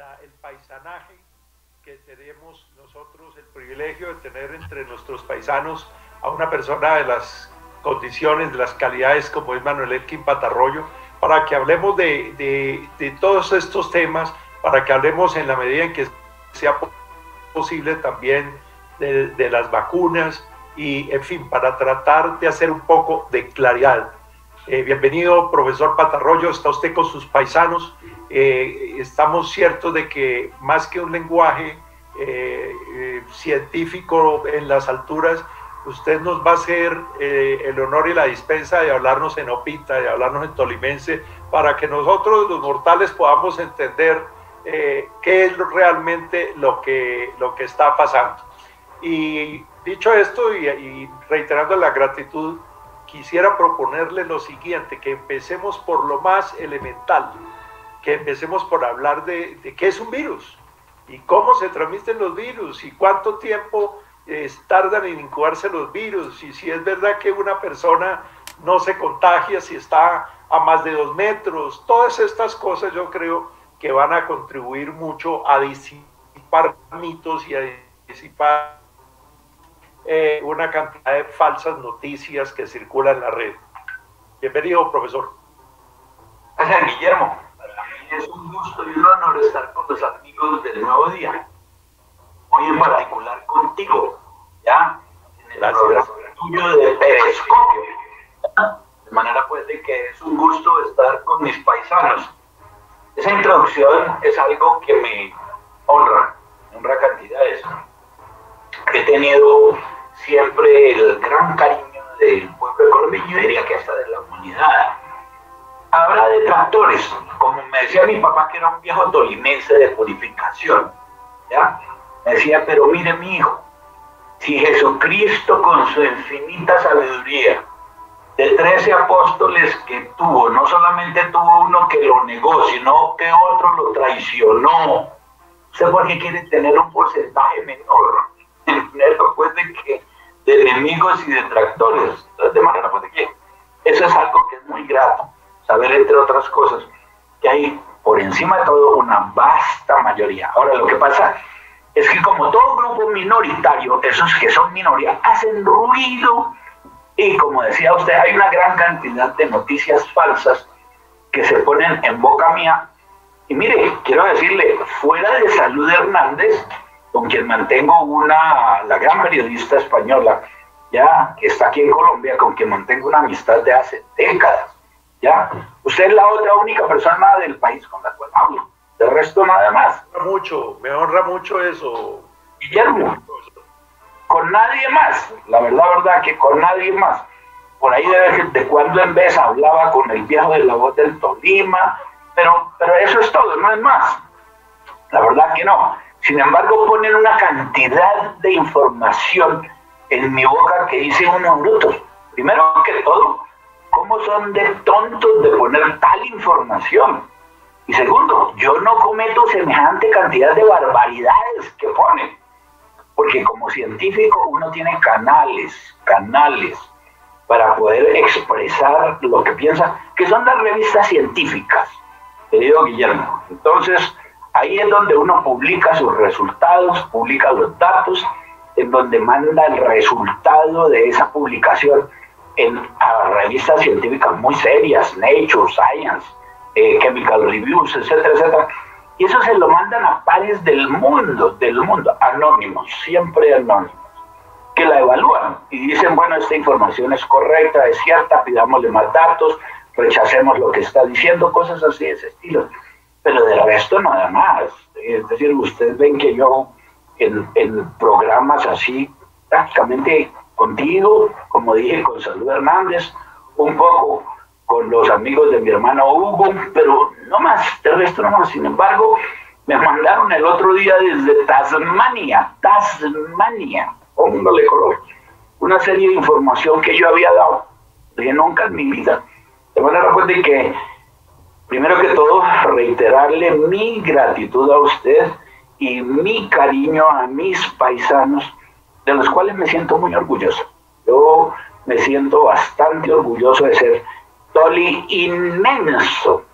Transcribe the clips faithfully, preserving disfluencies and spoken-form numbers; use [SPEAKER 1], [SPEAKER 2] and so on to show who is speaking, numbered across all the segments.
[SPEAKER 1] la, el paisanaje que tenemos nosotros, el privilegio de tener entre nuestros paisanos a una persona de las condiciones, de las calidades como es Manuel Elkin Patarroyo, para que hablemos de, de, de todos estos temas, para que hablemos en la medida en que sea posible también de, de las vacunas y, en fin, para tratar de hacer un poco de claridad. Eh, bienvenido, profesor Patarroyo, está usted con sus paisanos. Eh, estamos ciertos de que más que un lenguaje eh, eh, científico en las alturas, usted nos va a hacer eh, el honor y la dispensa de hablarnos en Opita, de hablarnos en tolimense, para que nosotros los mortales podamos entender eh, qué es realmente lo que, lo que está pasando. Y dicho esto y, y reiterando la gratitud, quisiera proponerle lo siguiente, que empecemos por lo más elemental, que empecemos por hablar de, de qué es un virus y cómo se transmiten los virus y cuánto tiempo eh, tardan en incubarse los virus y si es verdad que una persona no se contagia si está a más de dos metros. Todas estas cosas yo creo que van a contribuir mucho a disipar mitos y a disipar Eh, una cantidad de falsas noticias que circulan en la red. Bienvenido, profesor.
[SPEAKER 2] Gracias, Guillermo. Para mí es un gusto y un honor estar con los amigos del Nuevo Día, muy en particular contigo, ya en el
[SPEAKER 1] Gracias.
[SPEAKER 2] programa tuyo de Periscopio. De manera pues de que es un gusto estar con mis paisanos. Esa introducción es algo que me honra, honra cantidades. He tenido siempre el gran cariño del pueblo de Colombia, yo diría que hasta de la humanidad. Habrá detractores, como me decía mi papá, que era un viejo tolimense de purificación, ¿ya? Me decía, pero mire mi hijo, si Jesucristo con su infinita sabiduría, de trece apóstoles que tuvo, no solamente tuvo uno que lo negó, sino que otro lo traicionó, ¿usted por qué quiere tener un porcentaje menor? Dinero pues de que de enemigos y detractores? Entonces, de manera pues de que eso es algo que es muy grato saber, entre otras cosas, que hay por encima de todo una vasta mayoría. Ahora, lo que pasa es que como todo grupo minoritario, esos que son minoría hacen ruido y, como decía usted, hay una gran cantidad de noticias falsas que se ponen en boca mía. Y mire, quiero decirle, fuera de Salud Hernández, con quien mantengo una, la gran periodista española, ya, que está aquí en Colombia, con quien mantengo una amistad de hace décadas, ya. Usted es la otra única persona del país con la cual hablo, del resto nada más.
[SPEAKER 1] Me honra mucho, me honra mucho eso.
[SPEAKER 2] Guillermo, con nadie más, la verdad, verdad, que con nadie más. Por ahí de, de cuando en vez hablaba con el viejo de la voz del Tolima, pero, pero eso es todo, no es más. La verdad que no. Sin embargo, ponen una cantidad de información en mi boca que dice unos brutos. Primero que todo, ¿cómo son de tontos de poner tal información? Y segundo, yo no cometo semejante cantidad de barbaridades que ponen. Porque como científico uno tiene canales, canales para poder expresar lo que piensa, que son las revistas científicas, querido Guillermo. Entonces, ahí es donde uno publica sus resultados, publica los datos, en donde manda el resultado de esa publicación en a revistas científicas muy serias, Nature, Science, eh, Chemical Reviews, etcétera, etcétera. Y eso se lo mandan a pares del mundo, del mundo, anónimos, siempre anónimos, que la evalúan y dicen, bueno, esta información es correcta, es cierta, pidámosle más datos, rechacemos lo que está diciendo, cosas así de ese estilo. Pero del resto nada más. Es decir, ustedes ven que yo en, en programas así, prácticamente contigo, como dije, con Salud Hernández, un poco con los amigos de mi hermano Hugo, pero no más, del resto no más. Sin embargo, me mandaron el otro día desde Tasmania, Tasmania, póngale color, una serie de información que yo había dado, que nunca en mi vida. De manera pues de que, primero que todo, reiterarle mi gratitud a usted y mi cariño a mis paisanos, de los cuales me siento muy orgulloso. Yo me siento bastante orgulloso de ser toli inmenso,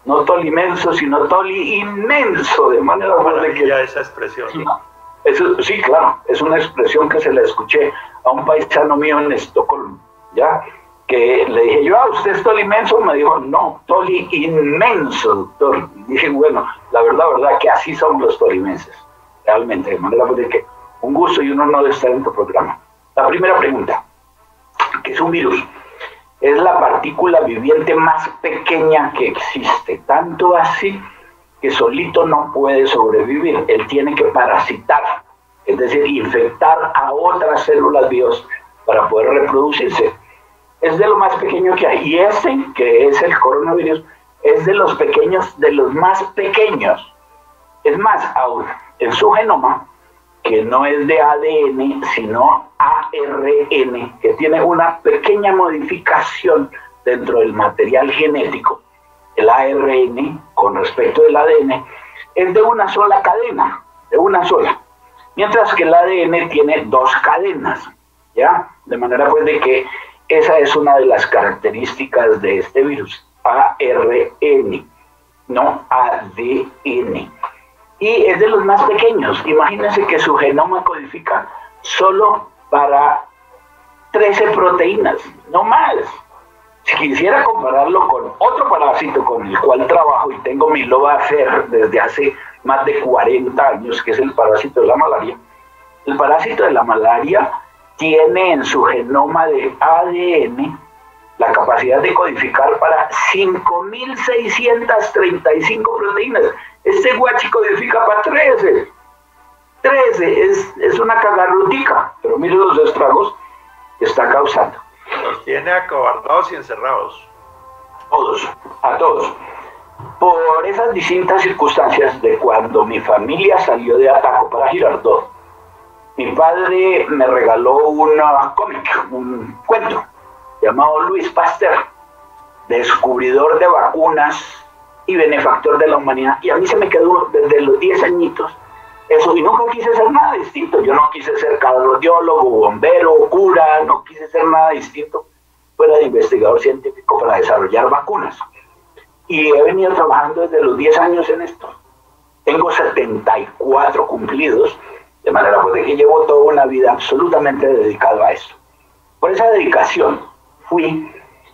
[SPEAKER 2] no tolimenso, sino toli inmenso, de manera
[SPEAKER 1] de que ya esa expresión.
[SPEAKER 2] Sí, eso, sí, claro, es una expresión que se la escuché a un paisano mío en Estocolmo, ¿ya? Que le dije yo, ah, ¿usted es tolimenso? Me dijo, no, toli inmenso, doctor. Y dije, bueno, la verdad, verdad, que así son los tolimenses, realmente, de manera de que un gusto y un honor de estar en tu programa. La primera pregunta, ¿qué es un virus? Es la partícula viviente más pequeña que existe, tanto así que solito no puede sobrevivir. Él tiene que parasitar, es decir, infectar a otras células vivas para poder reproducirse. Es de lo más pequeño que hay. Y este, que es el coronavirus, es de los pequeños, de los más pequeños. Es más, aún en su genoma, que no es de A D N, sino A R N, que tiene una pequeña modificación dentro del material genético. El A R N, con respecto del A D N, es de una sola cadena, de una sola. Mientras que el A D N tiene dos cadenas, ¿ya? De manera pues de que esa es una de las características de este virus, A R N, no A D N. Y es de los más pequeños. Imagínense que su genoma codifica solo para trece proteínas, no más. Si quisiera compararlo con otro parásito con el cual trabajo y tengo mi loba hacer desde hace más de cuarenta años, que es el parásito de la malaria, el parásito de la malaria tiene en su genoma de A D N la capacidad de codificar para cinco mil seiscientas treinta y cinco proteínas. Este guachi codifica para trece. trece, es, es una cagarrutica, pero mire los estragos que está causando.
[SPEAKER 1] Los tiene acobardados y encerrados.
[SPEAKER 2] Todos, a todos. Por esas distintas circunstancias de cuando mi familia salió de Ataco para Girardot, mi padre me regaló una cómic, un cuento, llamado Luis Pasteur, descubridor de vacunas y benefactor de la humanidad. Y a mí se me quedó desde los diez añitos eso, y nunca quise ser nada distinto. Yo no quise ser cardiólogo, bombero, cura, no quise ser nada distinto fuera de investigador científico para desarrollar vacunas. Y he venido trabajando desde los diez años en esto. Tengo setenta y cuatro cumplidos, de manera pues de que llevo toda una vida absolutamente dedicado a esto. Por esa dedicación fui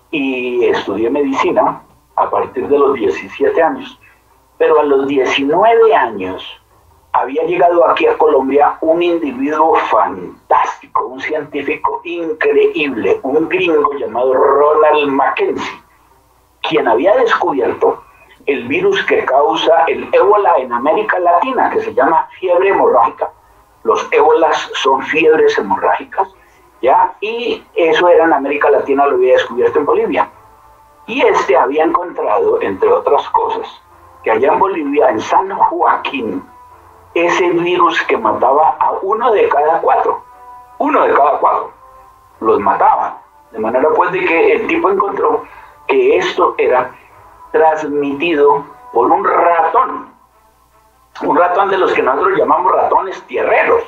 [SPEAKER 2] y estudié medicina a partir de los diecisiete años, pero a los diecinueve años había llegado aquí a Colombia un individuo fantástico, un científico increíble, un gringo llamado Ronald Mackenzie, quien había descubierto el virus que causa el ébola en América Latina, que se llama fiebre hemorrágica. Los ébolas son fiebres hemorrágicas, ¿ya? Y eso era en América Latina, lo había descubierto en Bolivia. Y este había encontrado, entre otras cosas, que allá en Bolivia, en San Joaquín, ese virus que mataba a uno de cada cuatro, uno de cada cuatro, los mataba. De manera pues de que el tipo encontró que esto era transmitido por un ratón, un ratón de los que nosotros llamamos ratones tierreros.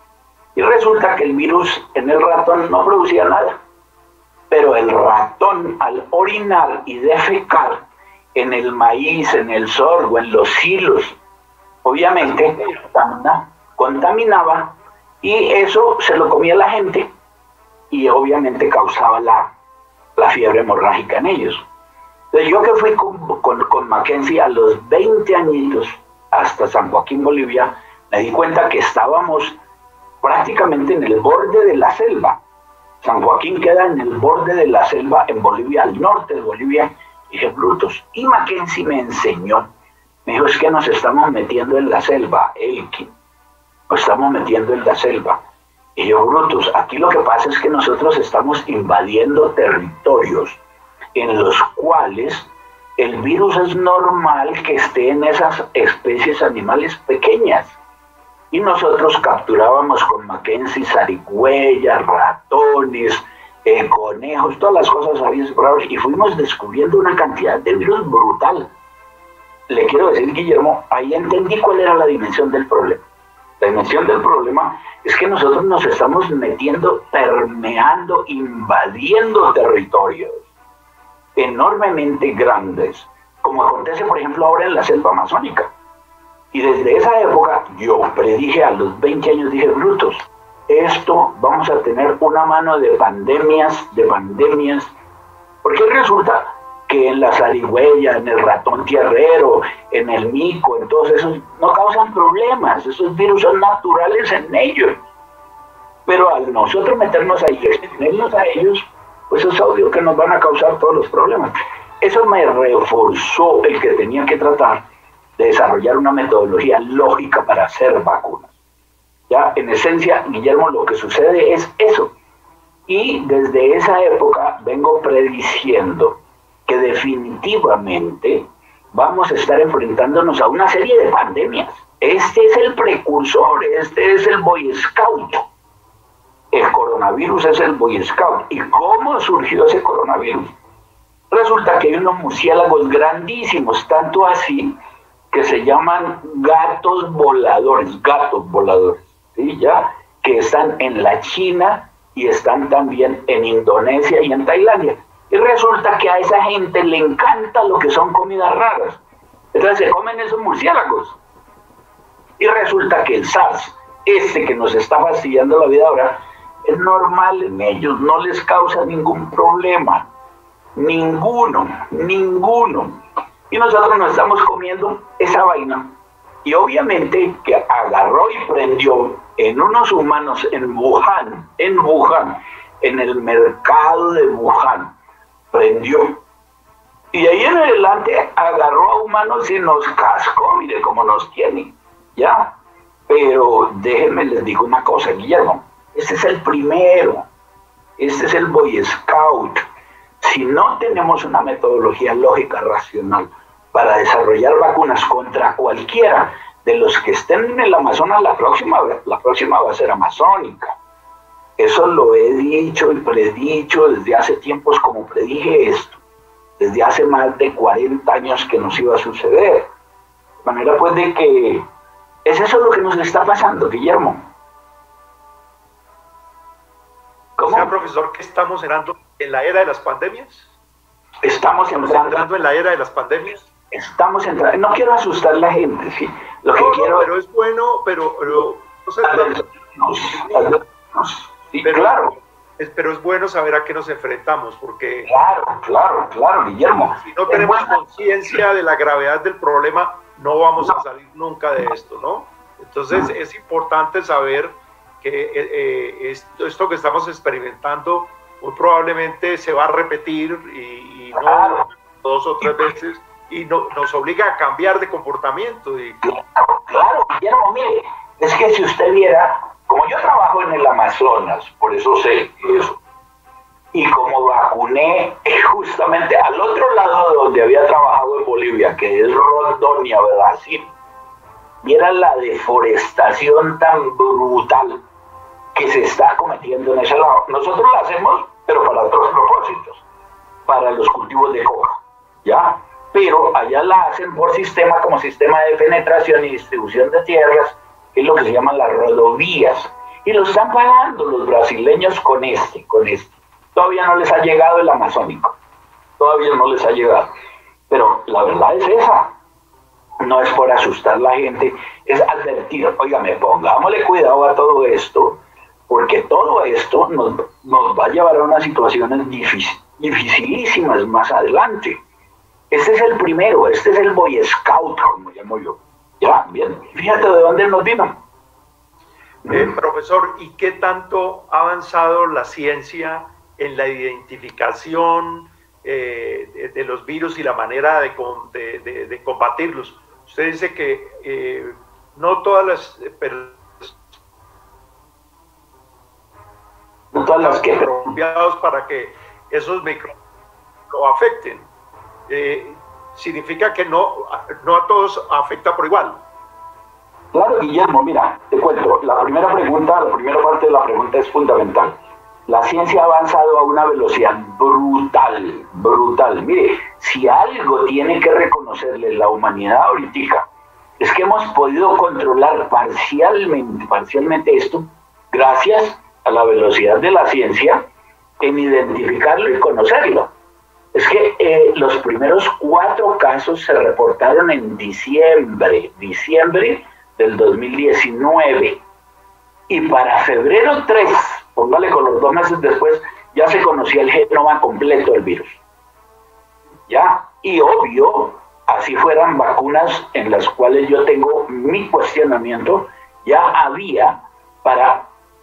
[SPEAKER 2] Y resulta que el virus en el ratón no producía nada, pero el ratón al orinar y defecar en el maíz, en el sorgo, en los hilos, obviamente contamina, contaminaba, y eso se lo comía la gente y obviamente causaba la, la fiebre hemorrágica en ellos. Entonces yo que fui con, con, con Mackenzie a los veinte añitos hasta San Joaquín, Bolivia, me di cuenta que estábamos prácticamente en el borde de la selva. San Joaquín queda en el borde de la selva en Bolivia, al norte de Bolivia. Y dije, brutos. Y Mackenzie me enseñó, me dijo, es que nos estamos metiendo en la selva, Elkin, nos estamos metiendo en la selva. Y yo, brutos, aquí lo que pasa es que nosotros estamos invadiendo territorios en los cuales el virus es normal que esté en esas especies animales pequeñas. Y nosotros capturábamos con Mackenzie zarigüeyas, ratones, eh, conejos, todas las cosas habidas por ahí, y fuimos descubriendo una cantidad de virus brutal. Le quiero decir, Guillermo, ahí entendí cuál era la dimensión del problema. La dimensión del problema es que nosotros nos estamos metiendo, permeando, invadiendo territorios enormemente grandes, como acontece, por ejemplo, ahora en la selva amazónica. Y desde esa época yo predije a los veinte años, dije, brutos, esto vamos a tener una mano de pandemias, de pandemias, porque resulta que en la zarigüeya, en el ratón tierrero, en el mico, en todos esos, no causan problemas, esos virus son naturales en ellos. Pero al nosotros meternos ahí, exponernos a ellos, pues es obvio que nos van a causar todos los problemas. Eso me reforzó el que tenía que tratar de desarrollar una metodología lógica para hacer vacunas. Ya, en esencia, Guillermo, lo que sucede es eso. Y desde esa época vengo prediciendo que definitivamente vamos a estar enfrentándonos a una serie de pandemias. Este es el precursor, este es el Boy Scout. El coronavirus es el Boy Scout. ¿Y cómo surgió ese coronavirus? Resulta que hay unos murciélagos grandísimos, tanto así que se llaman gatos voladores, gatos voladores, ¿sí? Ya, que están en la China y están también en Indonesia y en Tailandia. Y resulta que a esa gente le encanta lo que son comidas raras. Entonces se comen esos murciélagos. Y resulta que el SARS, este que nos está fastidiando la vida ahora, es normal en ellos, no les causa ningún problema. Ninguno, ninguno. Y nosotros nos estamos comiendo esa vaina. Y obviamente que agarró y prendió en unos humanos en Wuhan, en Wuhan, en el mercado de Wuhan. Prendió. Y de ahí en adelante agarró a humanos y nos cascó, mire cómo nos tiene, ya. Pero déjenme les digo una cosa, Guillermo, este es el primero, este es el Boy Scout. Si no tenemos una metodología lógica, racional, para desarrollar vacunas contra cualquiera de los que estén en el Amazonas, la próxima, la próxima va a ser amazónica. Eso lo he dicho y predicho desde hace tiempos, como predije esto, desde hace más de cuarenta años que nos iba a suceder. De manera pues de que es eso lo que nos está pasando, Guillermo.
[SPEAKER 1] ¿Cómo? O sea, profesor, ¿qué estamos entrando en la era de las pandemias?
[SPEAKER 2] Estamos entrando,
[SPEAKER 1] ¿Estamos entrando en la era de las pandemias?
[SPEAKER 2] Estamos entrando, no quiero asustar a la gente, sí. Lo que
[SPEAKER 1] no,
[SPEAKER 2] quiero
[SPEAKER 1] no, pero es bueno, pero, pero no sé,
[SPEAKER 2] advertirnos, sí,
[SPEAKER 1] pero,
[SPEAKER 2] claro.
[SPEAKER 1] Es, pero es bueno saber a qué nos enfrentamos, porque
[SPEAKER 2] claro, claro, claro, Guillermo.
[SPEAKER 1] Si no tenemos conciencia de la gravedad del problema, no vamos no. a salir nunca de esto, ¿no? Entonces no. es importante saber que eh, eh, esto, esto que estamos experimentando muy probablemente se va a repetir y, y
[SPEAKER 2] claro.
[SPEAKER 1] no dos o tres veces, y no, nos obliga a cambiar de comportamiento. Y...
[SPEAKER 2] Claro, claro, Guillermo, mire, es que si usted viera, como yo trabajo en el Amazonas, por eso sé eso, y como vacuné justamente al otro lado de donde había trabajado en Bolivia, que es Rondonia, Brasil, viera la deforestación tan brutal que se está cometiendo en ese lado. Nosotros la hacemos, pero para otros propósitos, para los cultivos de coca, ¿ya? Pero allá la hacen por sistema, como sistema de penetración y distribución de tierras, que es lo que se llaman las rodovías, y lo están pagando los brasileños con este, con este. Todavía no les ha llegado el amazónico, todavía no les ha llegado, pero la verdad es esa, no es por asustar a la gente, es advertir, óigame, pongámosle cuidado a todo esto, porque todo esto nos, nos va a llevar a unas situaciones difícil, dificilísimas más adelante. Este es el primero, este es el Boy Scout, como llamo yo. Ya, bien, fíjate de dónde nos vino.
[SPEAKER 1] Eh, profesor, ¿y qué tanto ha avanzado la ciencia en la identificación eh, de, de los virus y la manera de, de, de, de combatirlos? Usted dice que eh, no todas las personas
[SPEAKER 2] no todas las que
[SPEAKER 1] apropiados para que esos micro lo afecten. Eh, significa que no, no a todos afecta por igual.
[SPEAKER 2] Claro, Guillermo, mira, te cuento, la primera pregunta, la primera parte de la pregunta es fundamental. La ciencia ha avanzado a una velocidad brutal, brutal. Mire, si algo tiene que reconocerle la humanidad ahorita, es que hemos podido controlar parcialmente, parcialmente esto, gracias a la velocidad de la ciencia en identificarlo y conocerlo. Es que eh, los primeros cuatro casos se reportaron en diciembre, diciembre del dos mil diecinueve. Y para febrero tres, póngale con los dos meses después, ya se conocía el genoma completo del virus. ¿Ya? Y obvio, así fueran vacunas en las cuales yo tengo mi cuestionamiento, ya había para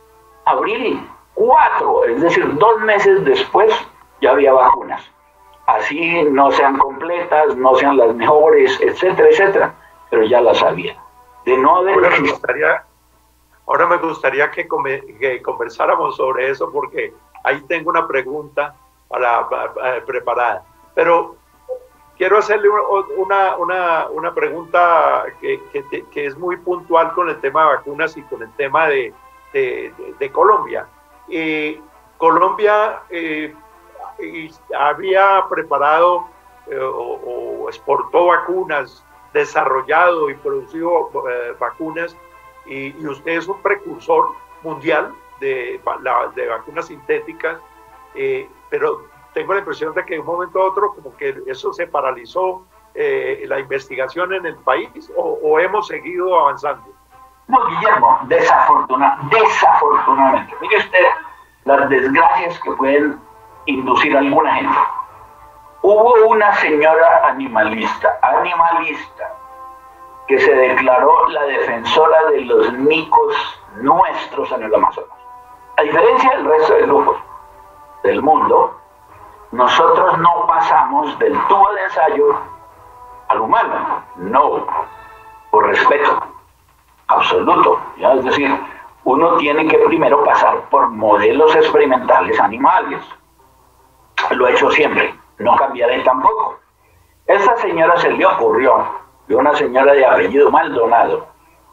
[SPEAKER 2] abril cuatro, es decir, dos meses después, ya había vacunas. Así no sean completas, no sean las mejores, etcétera, etcétera, pero ya las había. De no haber...
[SPEAKER 1] Ahora me gustaría, ahora me gustaría que, come, que conversáramos sobre eso, porque ahí tengo una pregunta para, para, para, preparada. Pero quiero hacerle una, una, una pregunta que, que, que es muy puntual con el tema de vacunas y con el tema de, de, de, de Colombia. Eh, Colombia... Eh, y había preparado eh, o, o exportó vacunas, desarrollado y producido eh, vacunas, y, y usted es un precursor mundial de, la, de vacunas sintéticas, eh, pero tengo la impresión de que de un momento a otro como que eso se paralizó, eh, la investigación en el país, o, o hemos seguido avanzando.
[SPEAKER 2] No, Guillermo, desafortuna, desafortunadamente, mire usted las desgracias que pueden inducir a alguna gente. Hubo una señora animalista, animalista, que se declaró la defensora de los micos nuestros en el Amazonas. A diferencia del resto de grupos del mundo, nosotros no pasamos del tubo de ensayo al humano, no, por respeto absoluto, ¿ya? Es decir, uno tiene que primero pasar por modelos experimentales animales. Lo he hecho siempre, no cambiaré tampoco. Esta señora se le ocurrió, y una señora de apellido Maldonado,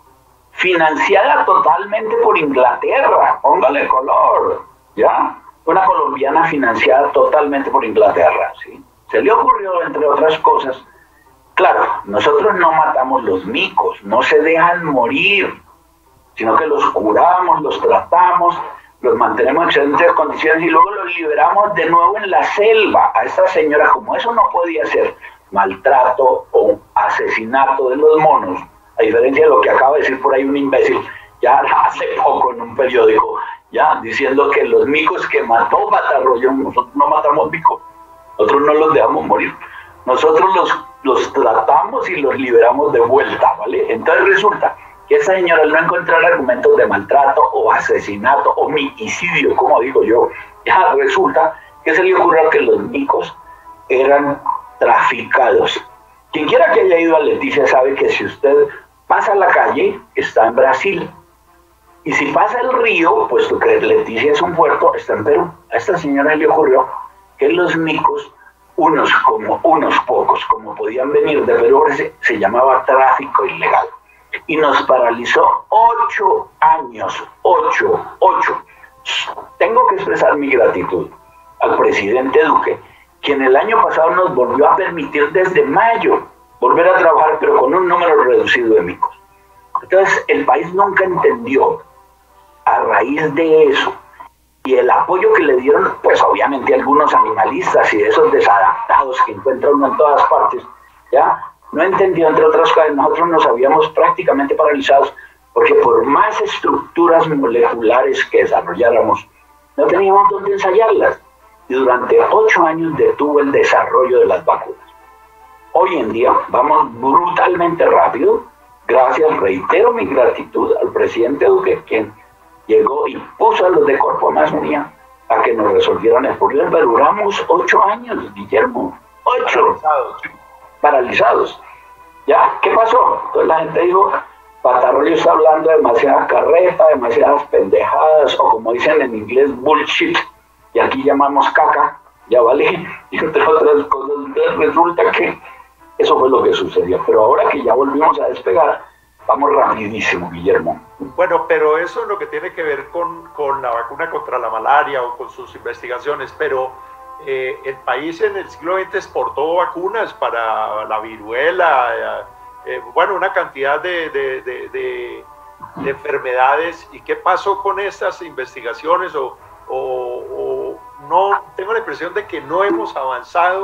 [SPEAKER 2] financiada totalmente por Inglaterra, póngale color, ¿ya? Una colombiana financiada totalmente por Inglaterra, ¿sí? Se le ocurrió, entre otras cosas, claro, nosotros no matamos los micos, no se dejan morir, sino que los curamos, los tratamos, los mantenemos en excelentes condiciones y luego los liberamos de nuevo en la selva. A esta señora, como eso no podía ser maltrato o asesinato de los monos, a diferencia de lo que acaba de decir por ahí un imbécil, ya hace poco en un periódico, ya diciendo que los micos que mató Batarroyo, nosotros no matamos micos, nosotros no los dejamos morir, nosotros los, los tratamos y los liberamos de vuelta, ¿vale? Entonces resulta que esa señora, al no encontrar argumentos de maltrato o asesinato o homicidio, como digo yo, ya resulta que se le ocurrió que los micos eran traficados. Quien quiera que haya ido a Leticia sabe que si usted pasa la calle, está en Brasil. Y si pasa el río, puesto que Leticia es un puerto, está en Perú. A esta señora le ocurrió que los micos, unos como unos pocos, como podían venir de Perú, se, se llamaba tráfico ilegal. Y nos paralizó ocho años, ocho, ocho. Tengo que expresar mi gratitud al presidente Duque, quien el año pasado nos volvió a permitir desde mayo volver a trabajar, pero con un número reducido de micos. Entonces, el país nunca entendió, a raíz de eso, y el apoyo que le dieron, pues obviamente algunos animalistas y esos desadaptados que encuentra uno en todas partes, ¿ya? No entendió, entre otras cosas, nosotros nos habíamos prácticamente paralizados porque por más estructuras moleculares que desarrolláramos, no teníamos dónde ensayarlas. Y durante ocho años detuvo el desarrollo de las vacunas. Hoy en día vamos brutalmente rápido, gracias, reitero mi gratitud al presidente Duque, quien llegó y puso a los de Corpo Amazonía a que nos resolvieran el problema. Pero duramos ocho años, Guillermo, ocho. Paralizados. ¿Ya? ¿Qué pasó? Entonces la gente dijo, Batarroyo está hablando de demasiada carreta, demasiadas pendejadas, o como dicen en inglés, bullshit, y aquí llamamos caca, ya vale, y entre otras cosas. Entonces resulta que eso fue lo que sucedió. Pero ahora que ya volvimos a despegar, vamos rapidísimo, Guillermo.
[SPEAKER 1] Bueno, pero eso es lo que tiene que ver con, con la vacuna contra la malaria o con sus investigaciones, pero Eh, el país en el siglo veinte exportó vacunas para la viruela, eh, bueno, una cantidad de, de, de, de, de enfermedades. ¿Y qué pasó con estas investigaciones? O, o, o no, tengo la impresión de que no hemos avanzado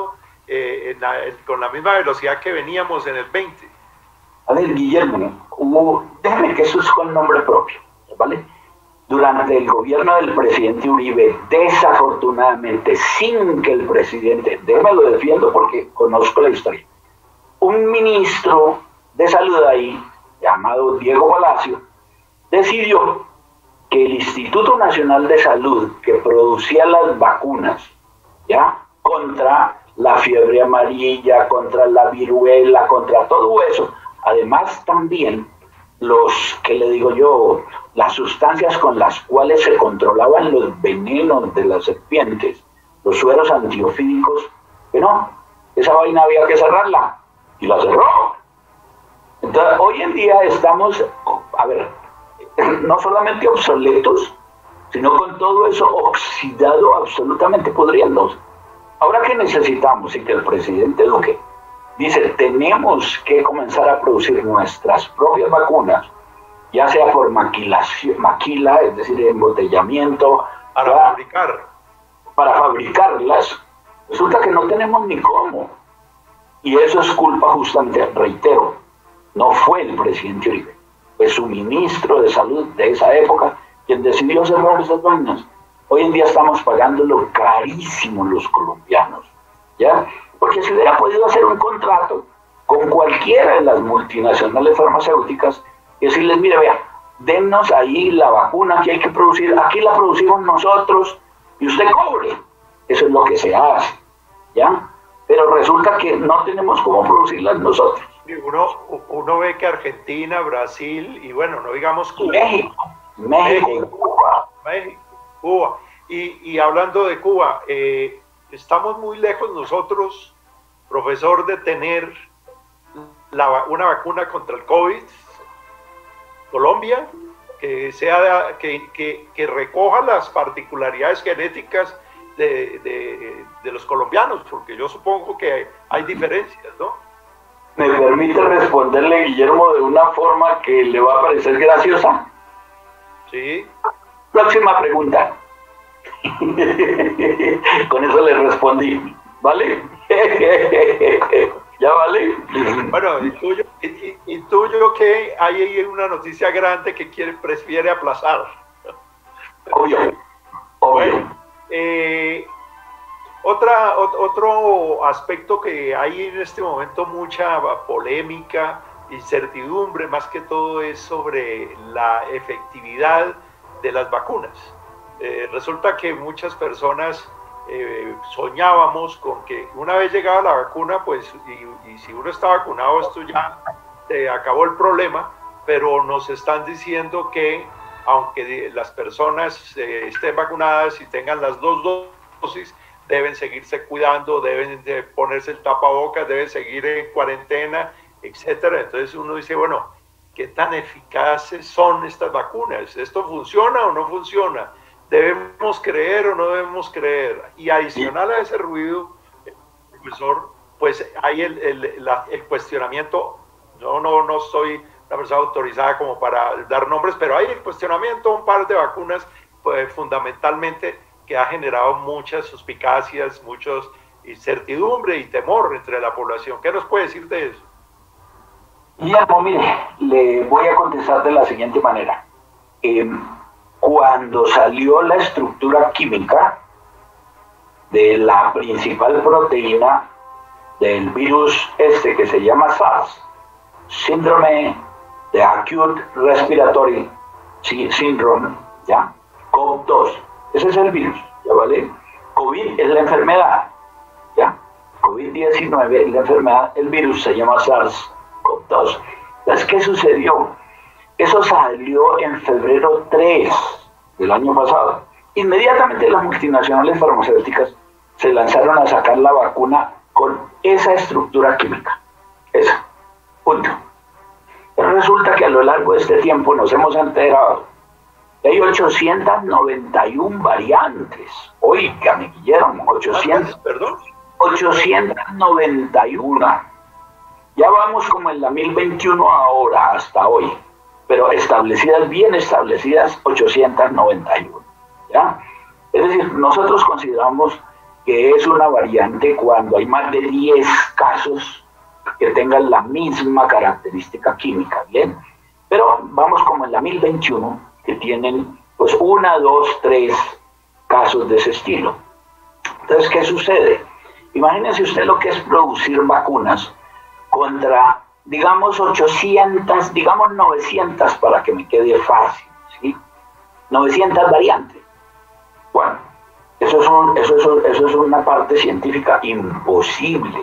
[SPEAKER 1] eh, en la, en, con la misma velocidad que veníamos en el veinte.
[SPEAKER 2] A ver, Guillermo, hubo, déjame que eso es con nombre propio, ¿vale? Durante el gobierno del presidente Uribe, desafortunadamente, sin que el presidente, déjame lo defiendo porque conozco la historia, un ministro de salud ahí, llamado Diego Palacio, decidió que el Instituto Nacional de Salud, que producía las vacunas, ¿ya?, contra la fiebre amarilla, contra la viruela, contra todo eso, además también los, que le digo yo, las sustancias con las cuales se controlaban los venenos de las serpientes, los sueros antiofídicos, que no, esa vaina había que cerrarla, y la cerró. Entonces, hoy en día estamos, a ver, no solamente obsoletos, sino con todo eso oxidado, absolutamente podriéndose. Ahora, ¿qué necesitamos? Y que el presidente Duque dice, tenemos que comenzar a producir nuestras propias vacunas, ya sea por maquilación, maquila, es decir, embotellamiento,
[SPEAKER 1] para, para fabricar.
[SPEAKER 2] Para fabricarlas. Resulta que no tenemos ni cómo. Y eso es culpa, justamente, reitero, no fue el presidente Uribe, fue su ministro de salud de esa época quien decidió cerrar esas vainas. Hoy en día estamos pagándolo carísimo los colombianos, ¿ya? Porque si hubiera podido hacer un contrato con cualquiera de las multinacionales farmacéuticas y decirles, mire, vea, dennos ahí la vacuna que hay que producir, aquí la producimos nosotros y usted cobre. Eso es lo que se hace, ¿ya? Pero resulta que no tenemos cómo producirlas nosotros.
[SPEAKER 1] Uno, uno ve que Argentina, Brasil y bueno, no digamos Cuba.
[SPEAKER 2] México, México,
[SPEAKER 1] México, Cuba. México, Cuba. Y, y hablando de Cuba, eh, estamos muy lejos nosotros, profesor, de tener la, una vacuna contra el COVID. Colombia, que, sea, que, que, que recoja las particularidades genéticas de, de, de los colombianos, porque yo supongo que hay diferencias, ¿no?
[SPEAKER 2] ¿Me permite responderle, Guillermo, de una forma que le va a parecer graciosa?
[SPEAKER 1] Sí.
[SPEAKER 2] Próxima pregunta. Con eso le respondí, ¿vale? ¿Ya vale?
[SPEAKER 1] Bueno, intuyo, intuyo que hay ahí una noticia grande que quiere, prefiere aplazar.
[SPEAKER 2] Obvio, obvio.
[SPEAKER 1] Bueno, eh, otra, otro aspecto que hay en este momento mucha polémica, incertidumbre, más que todo es sobre la efectividad de las vacunas. Eh, resulta que muchas personas eh, soñábamos con que una vez llegaba la vacuna, pues, y, y si uno está vacunado, esto ya eh, acabó el problema, pero nos están diciendo que aunque las personas eh, estén vacunadas y tengan las dos dosis, deben seguirse cuidando, deben de ponerse el tapabocas, deben seguir en cuarentena, etcétera. Entonces uno dice, bueno, ¿qué tan eficaces son estas vacunas? ¿Esto funciona o no funciona? ¿Debemos creer o no debemos creer? Y adicional a ese ruido, profesor, pues hay el, el, la, el cuestionamiento. Yo no, no soy una persona autorizada como para dar nombres, pero hay el cuestionamiento, un par de vacunas, pues, fundamentalmente, que ha generado muchas suspicacias, muchas incertidumbre y temor entre la población. ¿Qué nos puede decir de eso?
[SPEAKER 2] Guillermo, mire, le voy a contestar de la siguiente manera. Eh, cuando salió la estructura química de la principal proteína del virus este que se llama SARS, síndrome de Acute Respiratory Syndrome, ¿ya? COV dos. Ese es el virus, ¿ya vale? COVID es la enfermedad, ¿ya? COVID diecinueve es la enfermedad, el virus se llama SARS CoV dos. Entonces, ¿qué sucedió? Eso salió en febrero tres del año pasado. Inmediatamente las multinacionales farmacéuticas se lanzaron a sacar la vacuna con esa estructura química. Esa. Punto. Pero resulta que a lo largo de este tiempo nos hemos enterado que hay ochocientas noventa y una variantes. Oígame, Guillermo, ochocientas,
[SPEAKER 1] ¿Perdón?
[SPEAKER 2] ochocientas noventa y una. Ya vamos como en la mil veintiuno ahora, hasta hoy. Pero establecidas, bien establecidas, ochocientas noventa y una. ¿Ya? Es decir, nosotros consideramos que es una variante cuando hay más de diez casos que tengan la misma característica química, ¿bien? Pero vamos como en la mil veintiuno, que tienen pues una, dos, tres casos de ese estilo. Entonces, ¿qué sucede? Imagínense usted lo que es producir vacunas contra, digamos, ochocientas, digamos novecientas, para que me quede fácil, ¿sí? novecientas variantes. Bueno, eso es, un, eso, es, eso es una parte científica imposible,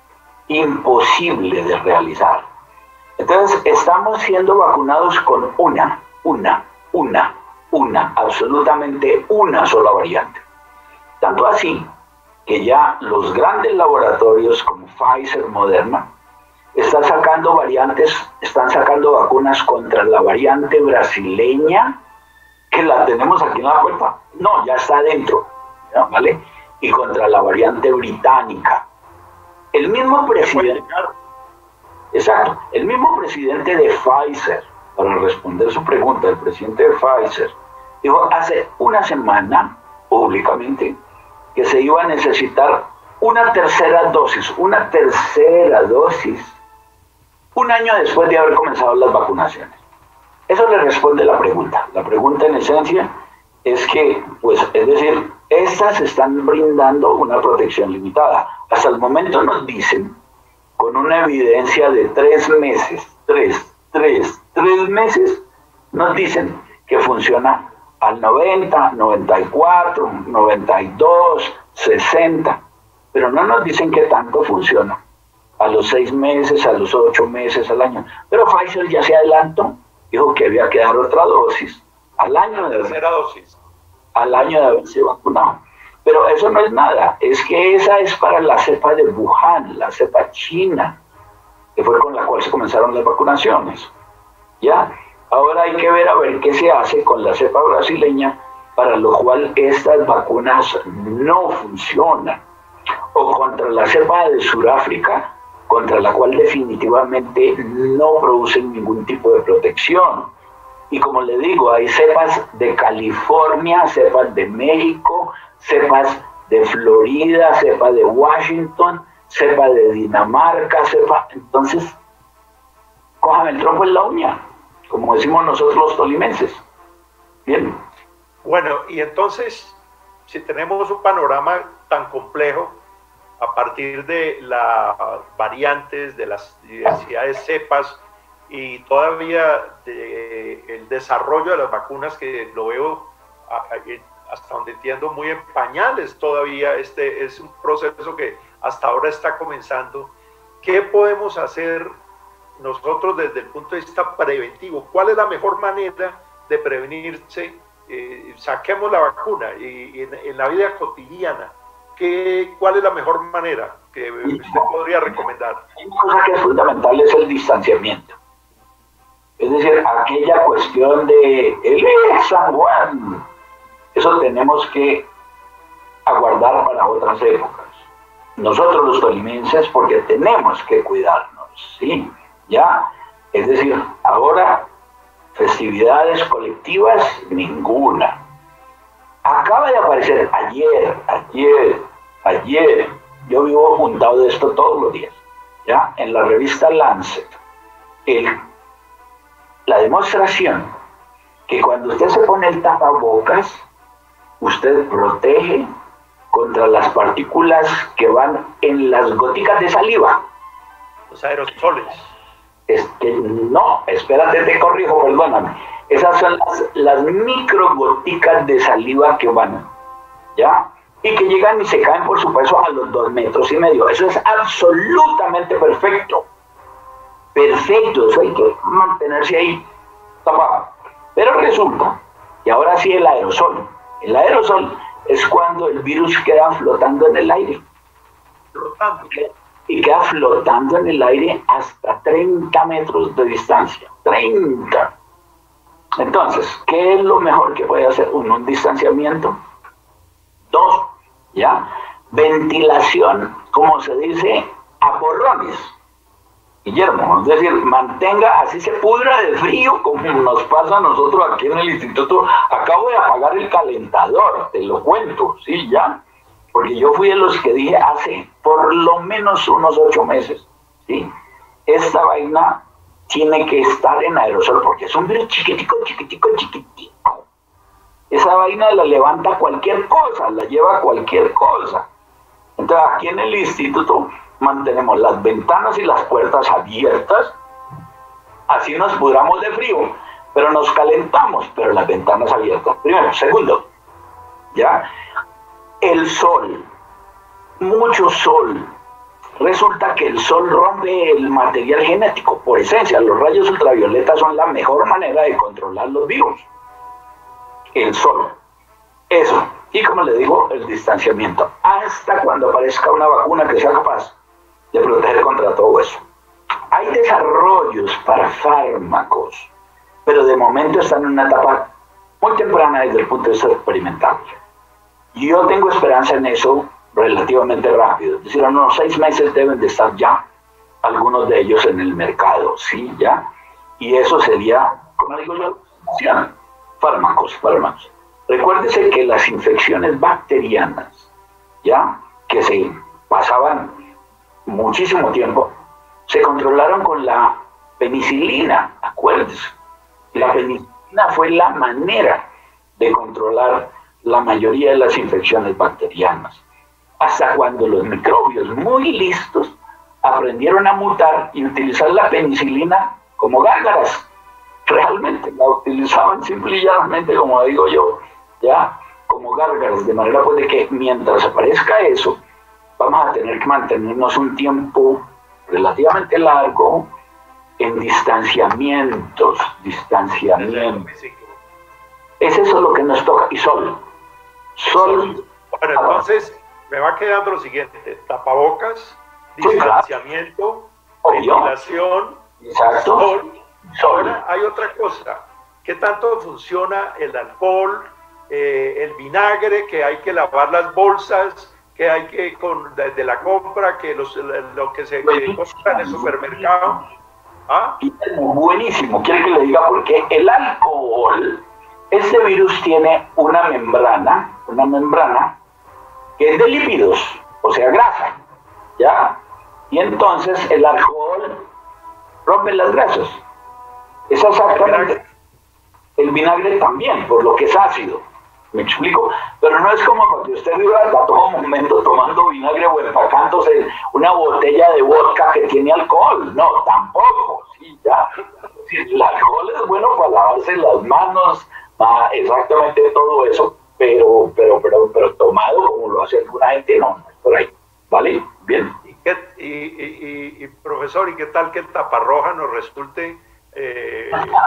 [SPEAKER 2] imposible de realizar. Entonces, estamos siendo vacunados con una, una, una, una, absolutamente una sola variante. Tanto así que ya los grandes laboratorios como Pfizer, Moderna, están sacando variantes, están sacando vacunas contra la variante brasileña, que la tenemos aquí en la puerta. No, ya está adentro, ¿no? ¿Vale? Y contra la variante británica. El mismo presidente, exacto, el mismo presidente de Pfizer, para responder su pregunta, el presidente de Pfizer, dijo hace una semana, públicamente, que se iba a necesitar una tercera dosis, una tercera dosis, un año después de haber comenzado las vacunaciones. Eso le responde la pregunta. La pregunta en esencia es que, pues, es decir, estas están brindando una protección limitada. Hasta el momento nos dicen, con una evidencia de tres meses, tres, tres, tres meses, nos dicen que funciona al noventa, noventa y cuatro, noventa y dos, sesenta, pero no nos dicen que tanto funciona a los seis meses, a los ocho meses, al año. Pero Pfizer ya se adelantó, dijo que había que dar otra dosis al año de
[SPEAKER 1] tercera dosis,
[SPEAKER 2] al año de haberse vacunado. Pero eso no es nada, es que esa es para la cepa de Wuhan, la cepa china, que fue con la cual se comenzaron las vacunaciones. ¿Ya? Ahora hay que ver a ver qué se hace con la cepa brasileña, para lo cual estas vacunas no funcionan. O contra la cepa de Sudáfrica, contra la cual definitivamente no producen ningún tipo de protección. Y como le digo, hay cepas de California, cepas de México, cepas de Florida, cepa de Washington, cepa de Dinamarca, cepa... Entonces, cójame el trompo en la uña, como decimos nosotros los tolimenses. Bien.
[SPEAKER 1] Bueno, y entonces, si tenemos un panorama tan complejo, a partir de las variantes, de las diversidades cepas, y todavía de el desarrollo de las vacunas, que lo veo, hasta donde entiendo, muy en pañales todavía, este es un proceso que hasta ahora está comenzando. ¿Qué podemos hacer nosotros desde el punto de vista preventivo? ¿Cuál es la mejor manera de prevenirse? Eh, saquemos la vacuna y, y en, en la vida cotidiana, ¿qué, ¿cuál es la mejor manera que usted podría recomendar?
[SPEAKER 2] Una cosa que es fundamental es el distanciamiento. Es decir, aquella cuestión de el San Juan, eso tenemos que aguardar para otras épocas. Nosotros los tolimenses, porque tenemos que cuidarnos, ¿sí? Ya, es decir, ahora festividades colectivas, ninguna. Acaba de aparecer ayer, ayer, ayer, yo vivo juntado de esto todos los días, ya, en la revista Lancet, el, la demostración que cuando usted se pone el tapabocas, usted protege contra las partículas que van en las goticas de saliva.
[SPEAKER 1] Los aerosoles.
[SPEAKER 2] Es que no, espérate, te corrijo, perdóname. Esas son las, las microgoticas de saliva que van, ¿ya? Y que llegan y se caen por su peso a los dos metros y medio. Eso es absolutamente perfecto. Perfecto, eso hay que mantenerse ahí tapado. Pero resulta que ahora sí el aerosol. El aerosol es cuando el virus queda flotando en el aire.
[SPEAKER 1] Flotando.
[SPEAKER 2] Y queda flotando en el aire hasta treinta metros de distancia. treinta. Entonces, ¿qué es lo mejor que puede hacer uno? Un distanciamiento. Dos, ¿ya? Ventilación, como se dice, a porrones. Guillermo, es decir, mantenga, así se pudra de frío, como nos pasa a nosotros aquí en el instituto. Acabo de apagar el calentador, te lo cuento, ¿sí? Ya. porque yo fui de los que dije hace por lo menos unos ocho meses, ¿sí? Esta vaina tiene que estar en aerosol, porque es un virus chiquitico, chiquitico, chiquitico. Esa vaina la levanta cualquier cosa, la lleva cualquier cosa. Entonces aquí en el instituto mantenemos las ventanas y las puertas abiertas, así nos pudramos de frío, pero nos calentamos, pero las ventanas abiertas. Primero. Segundo, ¿ya? El sol, mucho sol. Resulta que el sol rompe el material genético. Por esencia, los rayos ultravioletas son la mejor manera de controlar los virus. El sol. Eso. Y como le digo, el distanciamiento. Hasta cuando aparezca una vacuna que sea capaz de proteger contra todo eso. Hay desarrollos para fármacos, pero de momento están en una etapa muy temprana desde el punto de vista experimental. Yo tengo esperanza en eso relativamente rápido, es decir, en unos seis meses deben de estar ya algunos de ellos en el mercado, ¿sí? ¿Ya? Y eso sería, como digo yo, fármacos, fármacos. Recuérdese que las infecciones bacterianas, ¿ya? Que se pasaban muchísimo tiempo, se controlaron con la penicilina, acuérdense. La penicilina fue la manera de controlar la mayoría de las infecciones bacterianas. Hasta cuando los microbios muy listos aprendieron a mutar y utilizar la penicilina como gárgaras. Realmente la utilizaban simple y llanamente, como digo yo, ya, como gárgaras, de manera pues de que mientras aparezca eso, vamos a tener que mantenernos un tiempo relativamente largo en distanciamientos, distanciamientos. Es eso lo que nos toca. Y sol. Sol.
[SPEAKER 1] Bueno, entonces me va quedando lo siguiente: tapabocas, distanciamiento, ventilación,
[SPEAKER 2] exacto.
[SPEAKER 1] Sol.
[SPEAKER 2] Sol.
[SPEAKER 1] Ahora hay otra cosa. ¿Qué tanto funciona el alcohol, eh, el vinagre, que hay que lavar las bolsas, que hay que, con, desde la compra, que los, lo que se que compra en el supermercado? ¿Ah?
[SPEAKER 2] Buenísimo. ¿Quiere que le diga por qué? El alcohol, este virus tiene una membrana, una membrana que es de lípidos, o sea, grasa, ¿ya? Y entonces el alcohol rompe las grasas. Es exactamente. El vinagre también, por lo que es ácido. ¿Me explico? Pero no es como cuando usted viva a todo momento tomando vinagre o empacándose una botella de vodka que tiene alcohol. No, tampoco. Sí, ya. Sí, el alcohol es bueno para lavarse las manos, para exactamente todo eso, pero, pero, pero, pero tomado como lo hace alguna gente, no, no es por ahí. ¿Vale? Bien.
[SPEAKER 1] ¿Y, qué, y, y, y, y profesor, ¿y qué tal que el taparroja nos resulte... Eh...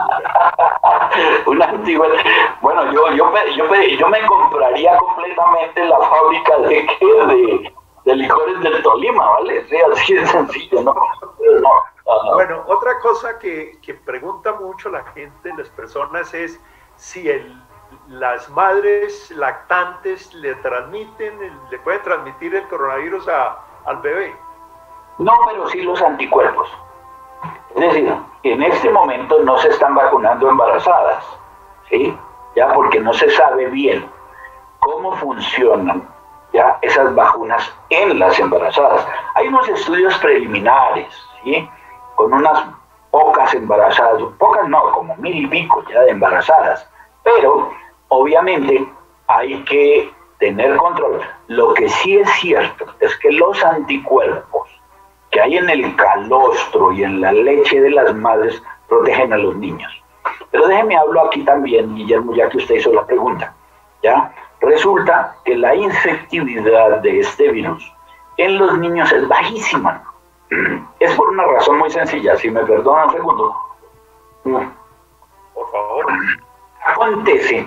[SPEAKER 2] una antigua, bueno, yo, yo, yo, yo me compraría completamente la fábrica de, de, de licores del Tolima, ¿vale? Sí, así de sencillo, ¿no? no uh,
[SPEAKER 1] bueno, otra cosa que, que pregunta mucho la gente, las personas, es si el, las madres lactantes le transmiten, le pueden transmitir el coronavirus a, al bebé.
[SPEAKER 2] No, pero sí los anticuerpos. Es decir, en este momento no se están vacunando embarazadas, ¿sí? Ya, porque no se sabe bien cómo funcionan ya esas vacunas en las embarazadas. Hay unos estudios preliminares, ¿sí? Con unas pocas embarazadas, pocas no, como mil y pico ya de embarazadas, pero obviamente hay que tener control. Lo que sí es cierto es que los anticuerpos que hay en el calostro y en la leche de las madres protegen a los niños. Pero déjeme hablo aquí también, Guillermo, ya que usted hizo la pregunta, ¿ya? Resulta que la infectividad de este virus en los niños es bajísima. Es por una razón muy sencilla, si me perdonan un segundo.
[SPEAKER 1] Por favor.
[SPEAKER 2] Acontece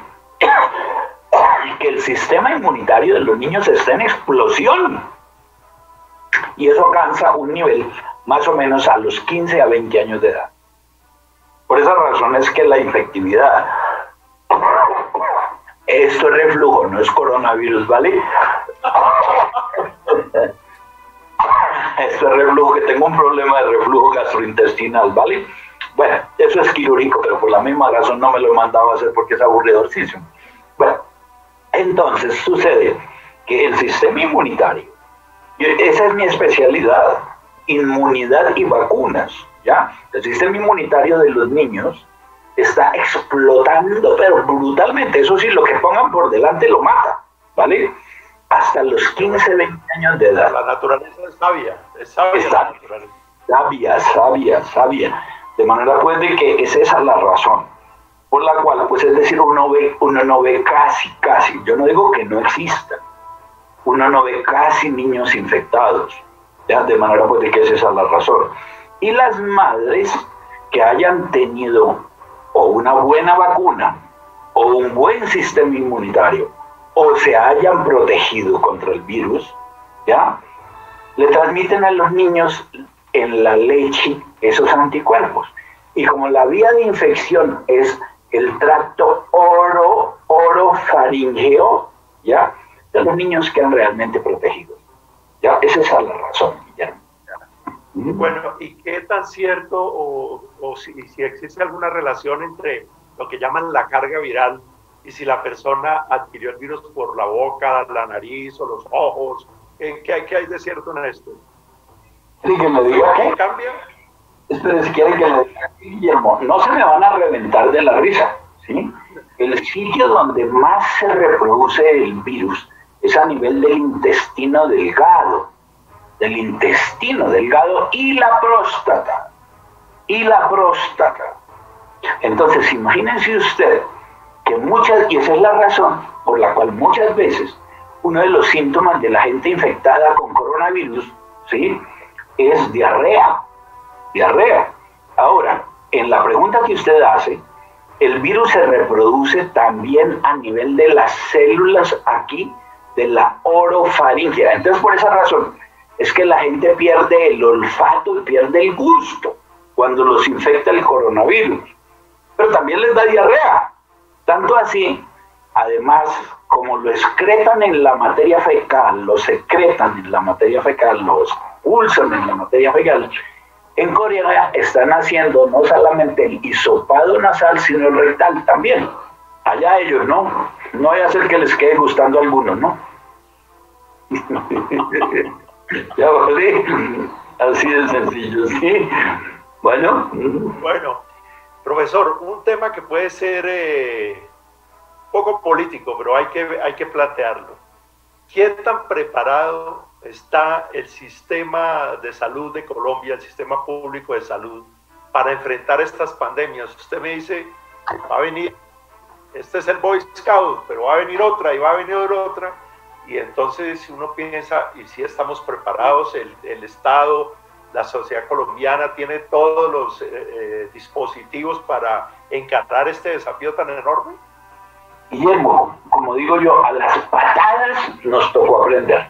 [SPEAKER 2] que el sistema inmunitario de los niños está en explosión. Y eso alcanza un nivel más o menos a los quince a veinte años de edad. Por esa razón es que la infectividad, esto es reflujo, no es coronavirus, ¿vale? Esto es reflujo, que tengo un problema de reflujo gastrointestinal, ¿vale? Bueno, eso es quirúrgico, pero por la misma razón no me lo he mandado a hacer porque es aburridorcísimo. Bueno, entonces sucede que el sistema inmunitario, esa es mi especialidad, inmunidad y vacunas, ¿ya? El sistema inmunitario de los niños está explotando, pero brutalmente. Eso sí, lo que pongan por delante lo mata, ¿vale? Hasta los quince, veinte años de edad.
[SPEAKER 1] La naturaleza es sabia, es sabia
[SPEAKER 2] Está,
[SPEAKER 1] la naturaleza.
[SPEAKER 2] Sabia, sabia, sabia. De manera pues de que es esa la razón por la cual, pues es decir, uno ve, uno no ve casi, casi, yo no digo que no existan, uno no ve casi niños infectados, ¿ya? De manera pues de que es esa la razón. Y las madres que hayan tenido o una buena vacuna o un buen sistema inmunitario o se hayan protegido contra el virus, ¿ya? Le transmiten a los niños en la leche esos anticuerpos. Y como la vía de infección es el tracto oro, orofaringeo, ¿ya? De los niños quedan realmente protegidos. ¿Ya? Esa es la razón, Guillermo.
[SPEAKER 1] Bueno, ¿y qué tan cierto o, o si, si existe alguna relación entre lo que llaman la carga viral y si la persona adquirió el virus por la boca, la nariz o los ojos? ¿Qué, qué, hay, qué hay de cierto en esto?
[SPEAKER 2] Sí, que me diga
[SPEAKER 1] ¿Qué
[SPEAKER 2] qué
[SPEAKER 1] cambia?
[SPEAKER 2] Espera, si quieren que le diga, Guillermo, no se me van a reventar de la risa, ¿sí? El sitio donde más se reproduce el virus es a nivel del intestino delgado, del intestino delgado y la próstata, y la próstata. Entonces, imagínense usted que muchas, y esa es la razón por la cual muchas veces uno de los síntomas de la gente infectada con coronavirus, ¿sí?, es diarrea. Diarrea. Ahora, en la pregunta que usted hace, el virus se reproduce también a nivel de las células aquí de la orofaringea. Entonces, por esa razón, es que la gente pierde el olfato y pierde el gusto cuando los infecta el coronavirus. Pero también les da diarrea. Tanto así, además, como lo excretan en la materia fecal, lo secretan en la materia fecal, lo expulsan en la materia fecal, en Corea están haciendo no solamente el hisopado nasal, sino el rectal también. Allá ellos, ¿no? No vaya a ser que les quede gustando a algunos, ¿no? Ya vale, así de sencillo, ¿sí? Bueno.
[SPEAKER 1] Bueno, profesor, un tema que puede ser eh, poco político, pero hay que, hay que plantearlo. ¿Qué tan preparado está el sistema de salud de Colombia, el sistema público de salud, para enfrentar estas pandemias? Usted me dice, va a venir, este es el Boy Scout, pero va a venir otra y va a venir otra, y entonces uno piensa, y si estamos preparados, el, el Estado, la sociedad colombiana tiene todos los eh, eh, dispositivos para encarar este desafío tan enorme.
[SPEAKER 2] Guillermo, como digo yo, a las patadas nos tocó aprender.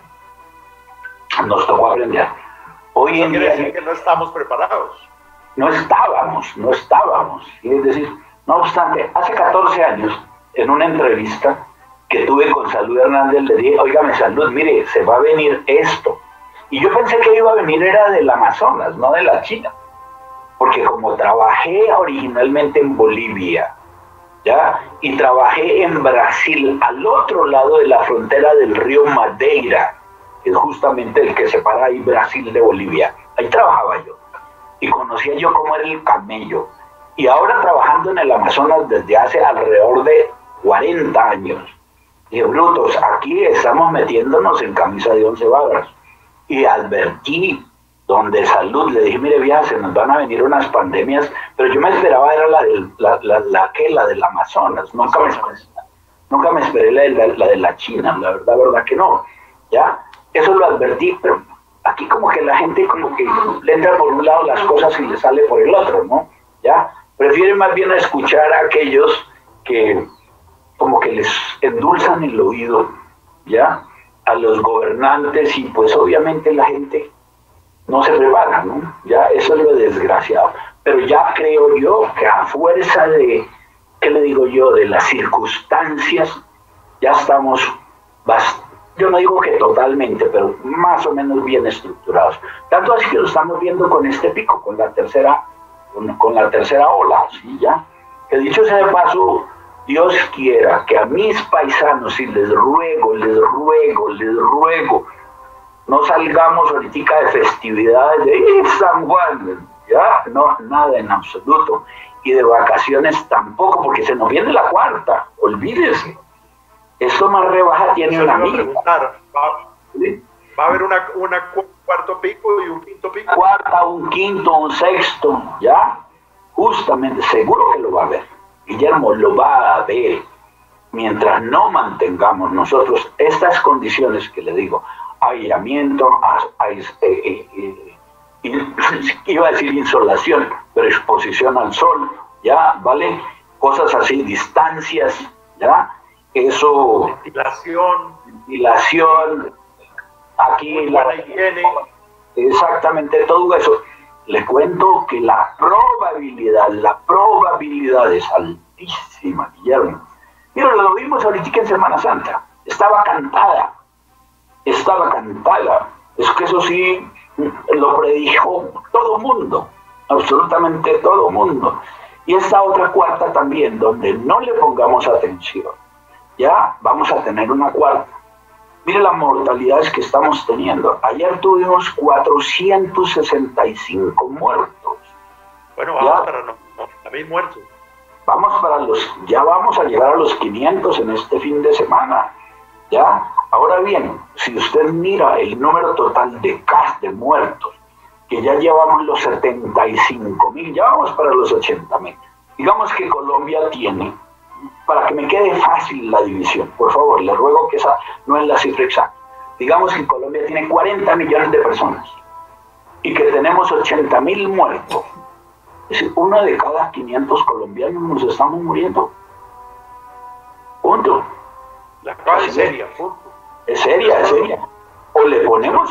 [SPEAKER 2] Nos tocó aprender. Hoy en
[SPEAKER 1] día
[SPEAKER 2] quiere
[SPEAKER 1] decir que no estamos preparados.
[SPEAKER 2] No estábamos, no estábamos. Es decir, no obstante, hace catorce años, en una entrevista que tuve con Salud Hernández, le dije, óigame, Salud, mire, se va a venir esto. Y yo pensé que iba a venir era del Amazonas, no de la China. Porque como trabajé originalmente en Bolivia, ¿ya? Y trabajé en Brasil, al otro lado de la frontera del río Madeira, que es justamente el que separa ahí Brasil de Bolivia. Ahí trabajaba yo. Y conocía yo cómo era el camello. Y ahora trabajando en el Amazonas desde hace alrededor de cuarenta años. Dije, brutos, aquí estamos metiéndonos en camisa de once varas. Y advertí, donde Salud, le dije, mire, vieja, se nos van a venir unas pandemias, pero yo me esperaba, era la del, la, la, la, que, la del Amazonas. Nunca me esperé, nunca me esperé la de la, la de la China, la verdad, verdad que no. ¿Ya? Eso lo advertí, pero aquí como que la gente como que le entra por un lado las cosas y le sale por el otro, ¿no? ¿Ya? Prefieren más bien escuchar a aquellos que como que les endulzan el oído, ¿ya? A los gobernantes, y pues obviamente la gente no se prepara, ¿no? Ya, eso es lo desgraciado. Pero ya creo yo que a fuerza de, ¿qué le digo yo?, de las circunstancias, ya estamos bastante, yo no digo que totalmente, pero más o menos bien estructurados. Tanto así que lo estamos viendo con este pico, con la tercera, con, con la tercera ola, ¿sí? Ya. Que dicho sea de paso, Dios quiera que a mis paisanos, y les ruego, les ruego, les ruego, no salgamos ahorita de festividades de ¡eh, San Juan! Ya, no, nada en absoluto. Y de vacaciones tampoco, porque se nos viene la cuarta, olvídese. Esto más rebaja tiene una amiga.
[SPEAKER 1] Va, ¿sí? Va a haber una, una cuarto pico y un quinto pico.
[SPEAKER 2] Cuarta, un quinto, un sexto, ¿ya? Justamente, seguro que lo va a ver. Guillermo lo va a ver. Mientras no mantengamos nosotros estas condiciones que le digo, aislamiento, eh, eh, eh, iba a decir insolación, pero exposición al sol, ¿ya? ¿Vale? Cosas así, distancias, ¿ya? Eso...
[SPEAKER 1] Ventilación.
[SPEAKER 2] Ventilación. Aquí la...
[SPEAKER 1] buena higiene.
[SPEAKER 2] Exactamente, todo eso. Le cuento que la probabilidad, la probabilidad es altísima, Guillermo. Mira, lo vimos ahorita en Semana Santa. Estaba cantada. Estaba cantada. Es que eso sí lo predijo todo mundo. Absolutamente todo mundo. Y esta otra cuarta también, donde no le pongamos atención. Ya vamos a tener una cuarta. Mire las mortalidades que estamos teniendo. Ayer tuvimos cuatrocientos sesenta y cinco muertos.
[SPEAKER 1] Bueno, vamos ¿ya? para noventa mil muertos.
[SPEAKER 2] Vamos para los, ya vamos a llegar a los quinientos en este fin de semana. ¿Ya? Ahora bien, si usted mira el número total de casos de muertos, que ya llevamos los setenta y cinco mil, ya vamos para los ochenta mil. Digamos que Colombia tiene, para que me quede fácil la división, por favor, le ruego que esa no es la cifra exacta. Digamos que Colombia tiene cuarenta millones de personas y que tenemos ochenta mil muertos. Es decir, uno de cada quinientos colombianos nos estamos muriendo. Punto.
[SPEAKER 1] La cosa es seria, punto.
[SPEAKER 2] Es seria, es seria. O le ponemos...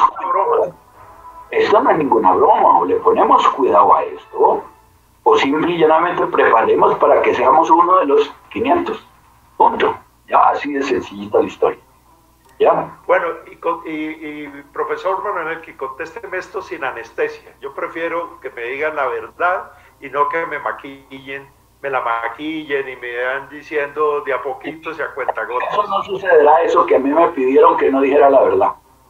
[SPEAKER 2] Esto no es ninguna broma, o le ponemos cuidado a esto, o simple y llanamente preparemos para que seamos uno de los quinientos. Punto. Ya, así de sencillita la historia. ¿Ya?
[SPEAKER 1] Bueno, y, y, y profesor Manuel, que contésteme esto sin anestesia. Yo prefiero que me digan la verdad y no que me maquillen, me la maquillen y me van diciendo de a poquito se a cuentagotas.
[SPEAKER 2] Eso no sucederá, eso que a mí me pidieron que no dijera la verdad.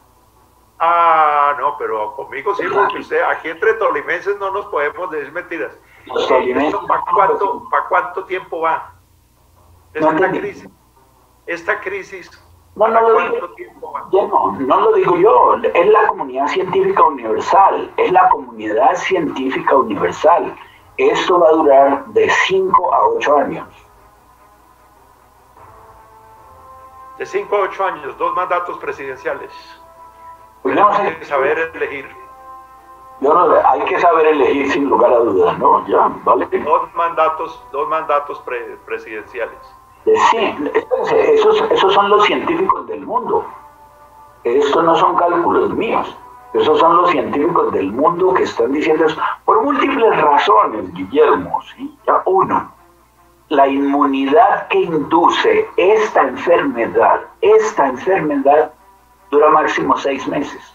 [SPEAKER 1] Ah, no, pero conmigo sí, porque usted, aquí entre tolimenses no nos podemos decir mentiras.
[SPEAKER 2] Los tolimenses...
[SPEAKER 1] ¿Para cuánto, ¿Para cuánto tiempo va? Esta no crisis, esta crisis,
[SPEAKER 2] no, no lo digo, ya no, no lo digo yo, es la comunidad científica universal, es la comunidad científica universal. Esto va a durar de cinco a ocho años.
[SPEAKER 1] De cinco a ocho años, dos mandatos presidenciales.
[SPEAKER 2] Pues no,
[SPEAKER 1] hay que saber elegir.
[SPEAKER 2] Yo no, hay que saber elegir sin lugar a dudas, ¿no? Ya, ¿vale?
[SPEAKER 1] Dos mandatos, dos mandatos pre presidenciales.
[SPEAKER 2] Sí, esos, esos son los científicos del mundo. Estos no son cálculos míos. Esos son los científicos del mundo que están diciendo eso por múltiples razones, Guillermo. ¿Sí? Ya, uno, la inmunidad que induce esta enfermedad, esta enfermedad dura máximo seis meses.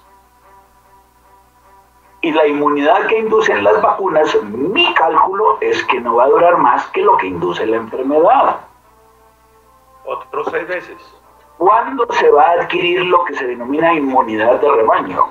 [SPEAKER 2] Y la inmunidad que inducen las vacunas, mi cálculo es que no va a durar más que lo que induce la enfermedad.
[SPEAKER 1] Otros seis meses.
[SPEAKER 2] ¿Cuándo se va a adquirir lo que se denomina inmunidad de rebaño?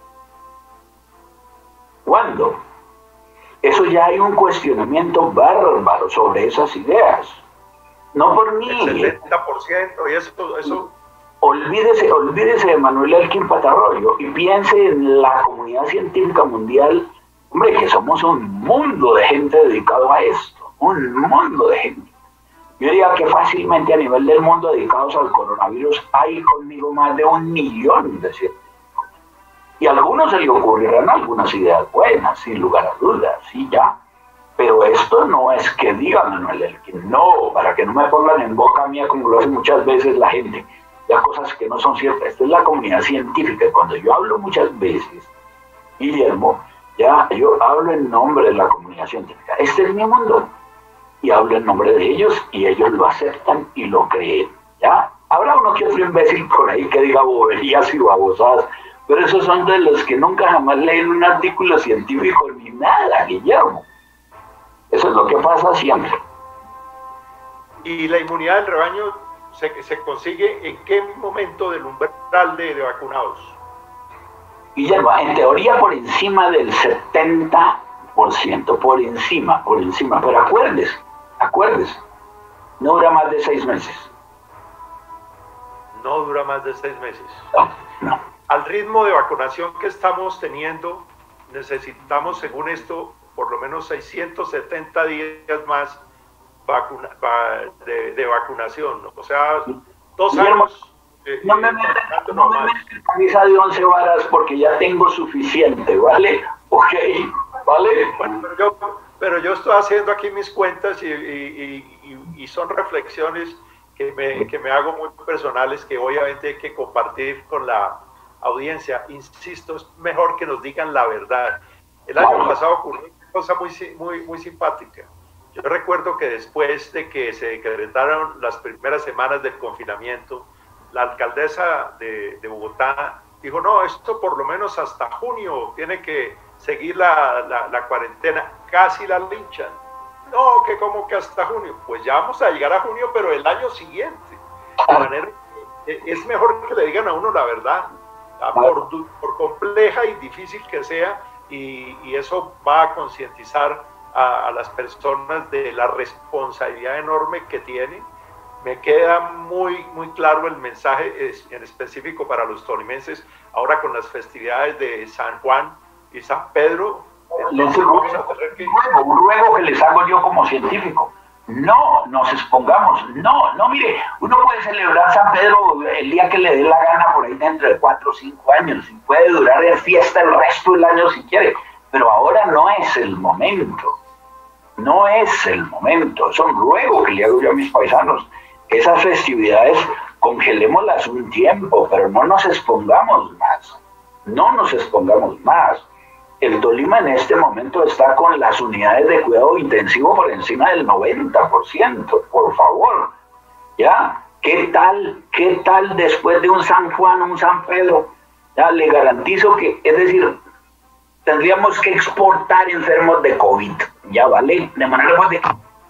[SPEAKER 2] ¿Cuándo? Eso ya hay un cuestionamiento bárbaro sobre esas ideas. No por mí.
[SPEAKER 1] El setenta por ciento y eso... eso...
[SPEAKER 2] Olvídese, olvídese de Manuel Elkin Patarroyo y piense en la comunidad científica mundial. Hombre, que somos un mundo de gente dedicado a esto. Un mundo de gente. Yo diría que fácilmente a nivel del mundo dedicados al coronavirus hay conmigo más de un millón de científicos. Y a algunos se le ocurrirán algunas ideas buenas, sin lugar a dudas, sí, ya. Pero esto no es que diga Manuel Elkin, no, para que no me pongan en boca mía como lo hace muchas veces la gente, ya cosas que no son ciertas. Esta es la comunidad científica, y cuando yo hablo muchas veces, Guillermo, ya yo hablo en nombre de la comunidad científica. Este es mi mundo. Y hablo en nombre de ellos, y ellos lo aceptan y lo creen, ¿ya? Habrá uno que otro imbécil por ahí que diga boberías y babosadas, pero esos son de los que nunca jamás leen un artículo científico ni nada, Guillermo. Eso es lo que pasa siempre.
[SPEAKER 1] ¿Y la inmunidad del rebaño se, se consigue en qué momento del umbral de, de vacunados?
[SPEAKER 2] Guillermo, en teoría por encima del setenta por ciento, por encima, por encima, pero acuérdese, acuérdese, no dura más de seis meses.
[SPEAKER 1] No dura más de seis meses.
[SPEAKER 2] No, no.
[SPEAKER 1] Al ritmo de vacunación que estamos teniendo, necesitamos, según esto, por lo menos seiscientos setenta días más vacuna, de, de vacunación. O sea, dos
[SPEAKER 2] Guillermo,
[SPEAKER 1] años. Eh,
[SPEAKER 2] no me metan no me metan en camisa de once varas porque ya tengo suficiente, ¿vale? Ok, ¿vale?
[SPEAKER 1] Bueno, pero, yo, pero yo estoy haciendo aquí mis cuentas y, y, y, y son reflexiones que me, que me hago muy personales, que obviamente hay que compartir con la audiencia. Insisto, es mejor que nos digan la verdad. El año pasado ocurrió una cosa muy, muy, muy simpática. Yo recuerdo que después de que se decretaron las primeras semanas del confinamiento, la alcaldesa de, de Bogotá dijo, no, esto por lo menos hasta junio tiene que seguir la, la, la cuarentena. Casi la linchan. No, que como que hasta junio. Pues ya vamos a llegar a junio, pero el año siguiente. De manera, es mejor que le digan a uno la verdad, por, por compleja y difícil que sea, y, y eso va a concientizar a, a las personas de la responsabilidad enorme que tienen. Me queda muy, muy claro el mensaje en específico para los tolimenses, ahora con las festividades de San Juan y San Pedro.
[SPEAKER 2] Entonces, vamos a tener que... Un ruego que les hago yo como científico. No nos expongamos, no, no, mire, uno puede celebrar San Pedro el día que le dé la gana por ahí dentro de cuatro o cinco años, y puede durar de fiesta el resto del año si quiere, pero ahora no es el momento, no es el momento. Es un ruego que le hago yo a mis paisanos. Esas festividades congelémoslas un tiempo, pero no nos expongamos más, no nos expongamos más. El Tolima en este momento está con las unidades de cuidado intensivo por encima del noventa por ciento, por favor. ¿Ya? ¿Qué tal, qué tal después de un San Juan, un San Pedro? Ya, le garantizo que, es decir, tendríamos que exportar enfermos de COVID, ¿ya vale? De manera de...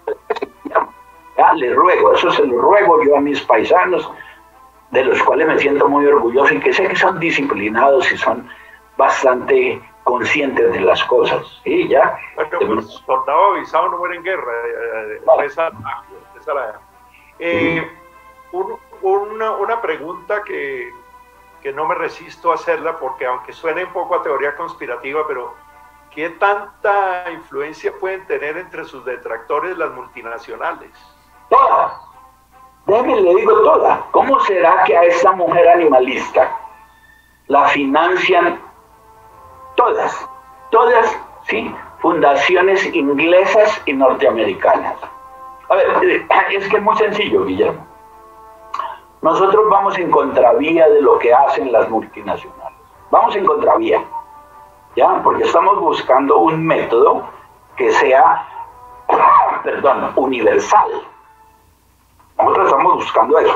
[SPEAKER 2] Ya, ya, les ruego, eso se lo ruego yo a mis paisanos, de los cuales me siento muy orgulloso y que sé que son disciplinados y son bastante conscientes de las cosas, ¿sí? ¿Ya?
[SPEAKER 1] Bueno, pues, soldado avisado no muere en guerra. Eh, vale. esa, esa la, eh, un, una, una pregunta que, que no me resisto a hacerla, porque aunque suene un poco a teoría conspirativa, pero ¿qué tanta influencia pueden tener entre sus detractores las multinacionales?
[SPEAKER 2] Todas. Déjenme le digo todas. ¿Cómo será que a esta mujer animalista la financian todas, todas, sí, fundaciones inglesas y norteamericanas? A ver, es que es muy sencillo, Guillermo. Nosotros vamos en contravía de lo que hacen las multinacionales. Vamos en contravía, ¿ya? Porque estamos buscando un método que sea, perdón, universal. Nosotros estamos buscando eso.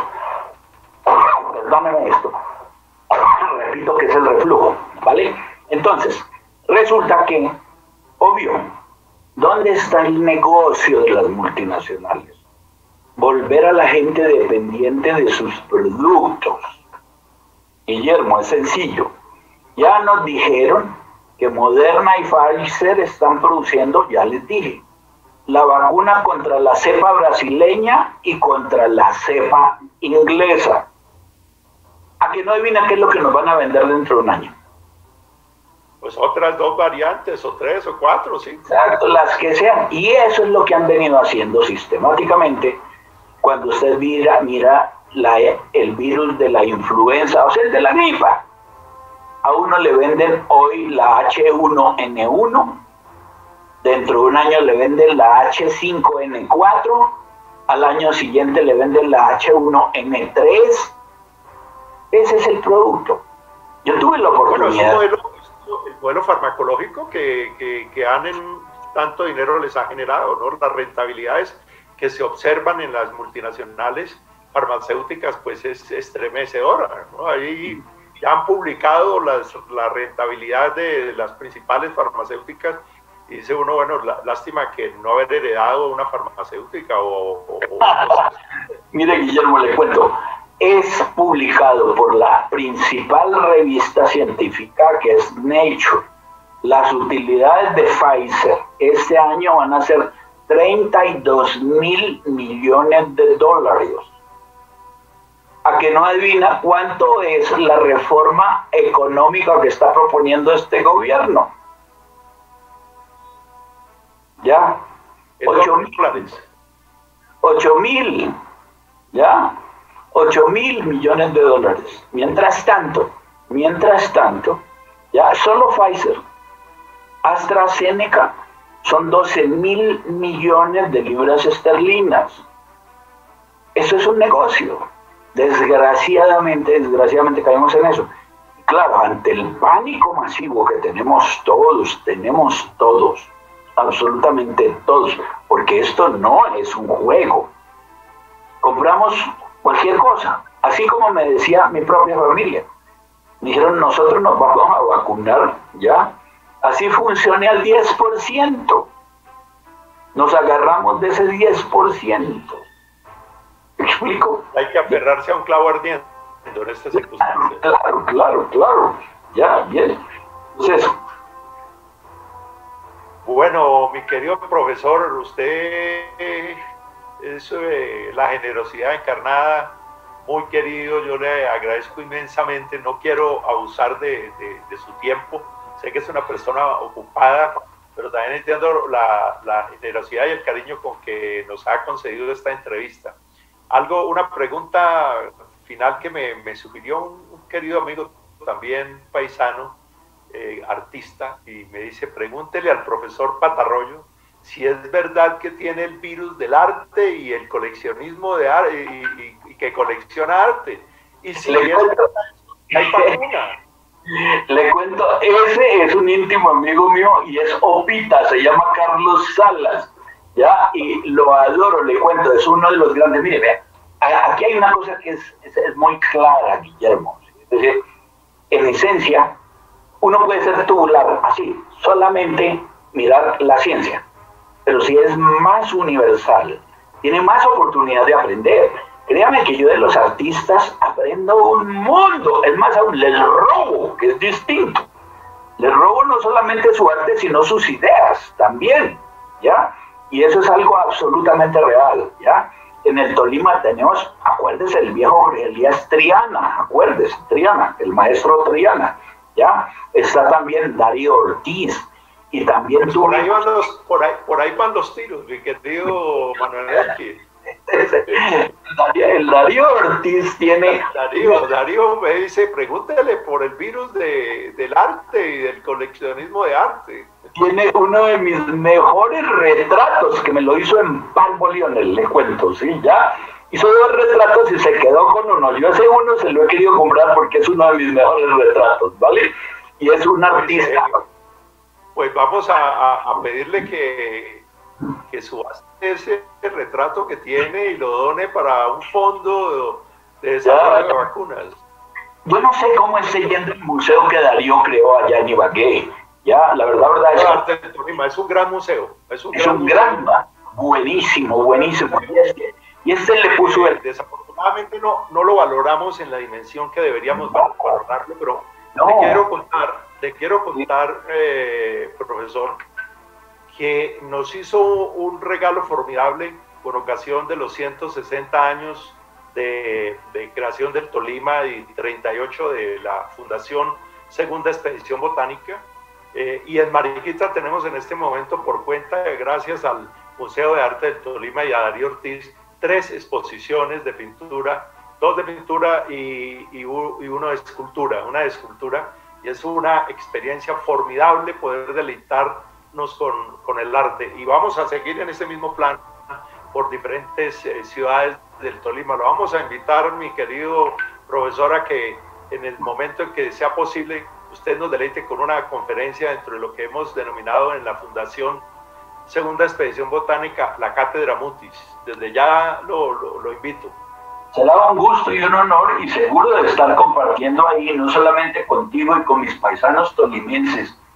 [SPEAKER 2] Perdóneme esto. Repito que es el reflujo, ¿vale? Entonces, resulta que, obvio, ¿dónde está el negocio de las multinacionales? Volver a la gente dependiente de sus productos. Guillermo, es sencillo. Ya nos dijeron que Moderna y Pfizer están produciendo, ya les dije, la vacuna contra la cepa brasileña y contra la cepa inglesa. ¿A que no adivina qué es lo que nos van a vender dentro de un año?
[SPEAKER 1] Pues otras dos variantes, o tres, o cuatro, sí.
[SPEAKER 2] Exacto, las que sean. Y eso es lo que han venido haciendo sistemáticamente. Cuando usted mira, mira la, el virus de la influenza, o sea, el de la gripa. A uno le venden hoy la H uno N uno, dentro de un año le venden la H cinco N cuatro, al año siguiente le venden la H uno N tres. Ese es el producto. Yo tuve la oportunidad...
[SPEAKER 1] Bueno, es un modelo, el modelo farmacológico que, que, que han en tanto dinero les ha generado, ¿no? Las rentabilidades que se observan en las multinacionales farmacéuticas, pues es estremecedora, ¿no? Ahí ya han publicado las, la rentabilidad de las principales farmacéuticas y dice uno, bueno, la, lástima que no haber heredado una farmacéutica o... o, o no sé.
[SPEAKER 2] Mire, Guillermo, le cuento, es publicado por la principal revista científica, que es Nature. Las utilidades de Pfizer este año van a ser treinta y dos mil millones de dólares. ¿A que no adivina cuánto es la reforma económica que está proponiendo este gobierno? ¿Ya? ocho mil dólares. ocho mil. ¿Ya? ocho mil millones de dólares. Mientras tanto, mientras tanto, ya solo Pfizer, AstraZeneca, son doce mil millones de libras esterlinas. Eso es un negocio. Desgraciadamente, desgraciadamente caemos en eso. Claro, ante el pánico masivo que tenemos todos, tenemos todos, absolutamente todos, porque esto no es un juego. Compramos cualquier cosa, así como me decía mi propia familia. Me dijeron, nosotros nos vamos a vacunar, ¿ya? Así funcione al diez por ciento. Nos agarramos de ese diez por ciento. ¿Me explico?
[SPEAKER 1] Hay que aferrarse a un clavo ardiente en estas circunstancias.
[SPEAKER 2] Claro, claro, claro. Ya, bien. Entonces...
[SPEAKER 1] Bueno, mi querido profesor, usted es eh, la generosidad encarnada, muy querido, yo le agradezco inmensamente, no quiero abusar de, de, de su tiempo, sé que es una persona ocupada, pero también entiendo la, la generosidad y el cariño con que nos ha concedido esta entrevista. Algo, una pregunta final que me, me sugirió un, un querido amigo también paisano, eh, artista, y me dice, pregúntele al profesor Patarroyo si es verdad que tiene el virus del arte y el coleccionismo de arte, y, y, y que colecciona arte, y si
[SPEAKER 2] le
[SPEAKER 1] es
[SPEAKER 2] cuento,
[SPEAKER 1] hay vacuna.
[SPEAKER 2] Le cuento, ese es un íntimo amigo mío y es Opita, se llama Carlos Salas, ¿ya? Y lo adoro, le cuento, es uno de los grandes. Mire, vea, aquí hay una cosa que es, es, es muy clara, Guillermo. Es decir, en esencia, uno puede ser tubular, así, solamente mirar la ciencia, pero si es más universal, tiene más oportunidad de aprender. Créame que yo de los artistas aprendo un mundo, es más aún, les robo, que es distinto. Les robo no solamente su arte, sino sus ideas también, ¿ya? Y eso es algo absolutamente real, ¿ya? En el Tolima tenemos, acuérdese, el viejo Jorge Elías Triana, acuérdese, Triana, el maestro Triana, ¿ya? Está también Darío Ortiz, y también
[SPEAKER 1] pues por, ahí van los, por, ahí, por ahí van los tiros, mi querido Manuel Elqui.
[SPEAKER 2] El Darío Ortiz tiene...
[SPEAKER 1] Darío, Darío me dice, pregúntele por el virus de, del arte y del coleccionismo de arte.
[SPEAKER 2] Tiene uno de mis mejores retratos, que me lo hizo en Palmo Lionel, le cuento, ¿sí? Ya hizo dos retratos y se quedó con uno. Yo ese uno se lo he querido comprar porque es uno de mis mejores retratos, ¿vale? Y es un artista.
[SPEAKER 1] Pues, eh, pues vamos a, a, a pedirle que... que subaste ese retrato que tiene y lo done para un fondo de desarrollo de vacunas.
[SPEAKER 2] Yo no sé cómo es yendo el museo que Darío creó allá en Ibagué. Ya, la verdad, verdad es
[SPEAKER 1] Arte de Tolima, es un gran museo. Es un
[SPEAKER 2] es
[SPEAKER 1] gran,
[SPEAKER 2] un
[SPEAKER 1] museo.
[SPEAKER 2] gran buenísimo, buenísimo. Y este, y este le puso el...
[SPEAKER 1] Desafortunadamente no, no lo valoramos en la dimensión que deberíamos valorarlo, pero
[SPEAKER 2] no.
[SPEAKER 1] te quiero contar, te quiero contar, eh, profesor, que nos hizo un regalo formidable con ocasión de los ciento sesenta años de, de creación del Tolima y treinta y ocho de la Fundación Segunda Expedición Botánica. Eh, y en Mariquita tenemos en este momento, por cuenta, gracias al Museo de Arte del Tolima y a Darío Ortiz, tres exposiciones de pintura, dos de pintura y, y, y uno de escultura, una de escultura, y es una experiencia formidable poder deleitarnos con, con el arte. Y vamos a seguir en ese mismo plan por diferentes eh, ciudades del Tolima. Lo vamos a invitar, mi querido profesor, a que en el momento en que sea posible, usted nos deleite con una conferencia dentro de lo que hemos denominado en la Fundación Segunda Expedición Botánica, la Cátedra Mutis. Desde ya lo, lo, lo invito.
[SPEAKER 2] Será un gusto y un honor, y seguro de estar compartiendo ahí, no solamente contigo y con mis paisanos tolimenses,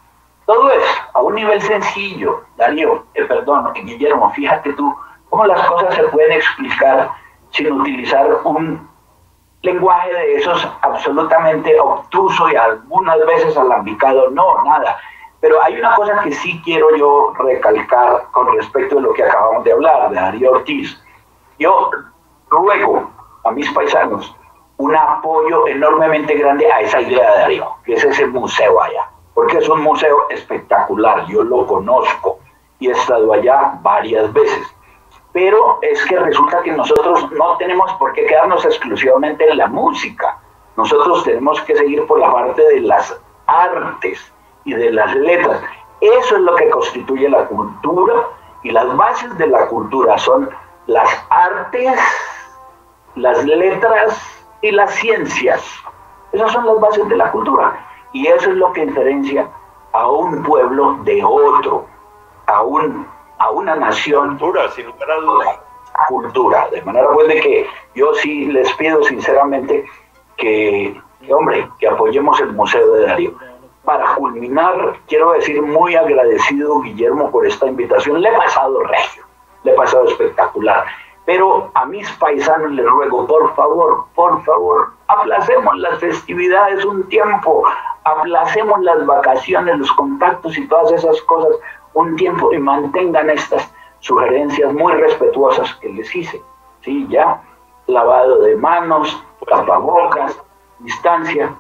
[SPEAKER 2] Todo es a un nivel sencillo, Darío, eh, perdón, Guillermo, fíjate tú cómo las cosas se pueden explicar sin utilizar un lenguaje de esos absolutamente obtuso y algunas veces alambicado, no, nada. Pero hay una cosa que sí quiero yo recalcar con respecto a lo que acabamos de hablar, de Darío Ortiz. Yo ruego a mis paisanos un apoyo enormemente grande a esa idea de Darío, que es ese museo allá, porque es un museo espectacular, yo lo conozco y he estado allá varias veces. Pero es que resulta que nosotros no tenemos por qué quedarnos exclusivamente en la música. Nosotros tenemos que seguir por la parte de las artes y de las letras. Eso es lo que constituye la cultura, y las bases de la cultura son las artes, las letras y las ciencias. Esas son las bases de la cultura. Y eso es lo que diferencia a un pueblo de otro, a un a una nación.
[SPEAKER 1] Cultura, sin lugar a dudas.
[SPEAKER 2] Cultura, de manera pues de que yo sí les pido sinceramente que, que, hombre, que apoyemos el Museo de Darío. Para culminar, quiero decir muy agradecido, Guillermo, por esta invitación. Le he pasado regio, le he pasado espectacular. Pero a mis paisanos les ruego, por favor, por favor, aplacemos las festividades un tiempo, aplacemos las vacaciones, los contactos y todas esas cosas un tiempo, y mantengan estas sugerencias muy respetuosas que les hice, ¿sí? Ya, lavado de manos, tapabocas, distancia.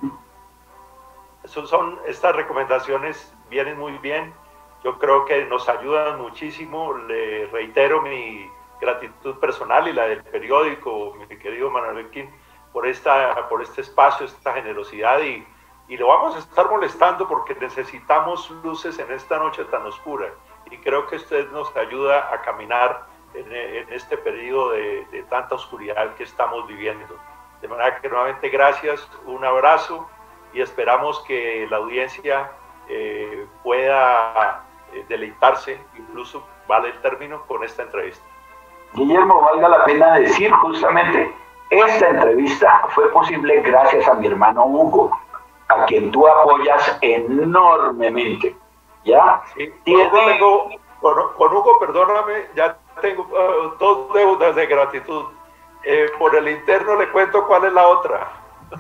[SPEAKER 1] Son, son, estas recomendaciones vienen muy bien, yo creo que nos ayudan muchísimo. Le reitero mi gratitud personal y la del periódico, mi querido Manuel Elkin, por, esta, por este espacio, esta generosidad, y Y lo vamos a estar molestando porque necesitamos luces en esta noche tan oscura. Y creo que usted nos ayuda a caminar en, en este periodo de, de tanta oscuridad que estamos viviendo. De manera que nuevamente gracias, un abrazo, y esperamos que la audiencia eh, pueda eh, deleitarse, incluso vale el término, con esta entrevista.
[SPEAKER 2] Guillermo, valga la pena decir justamente, esta entrevista fue posible gracias a mi hermano Hugo, a quien tú apoyas enormemente, ¿ya?
[SPEAKER 1] Sí, Tiene... tengo, con, con Hugo, perdóname, ya tengo uh, dos deudas de gratitud. Eh, por el interno le cuento cuál es la otra.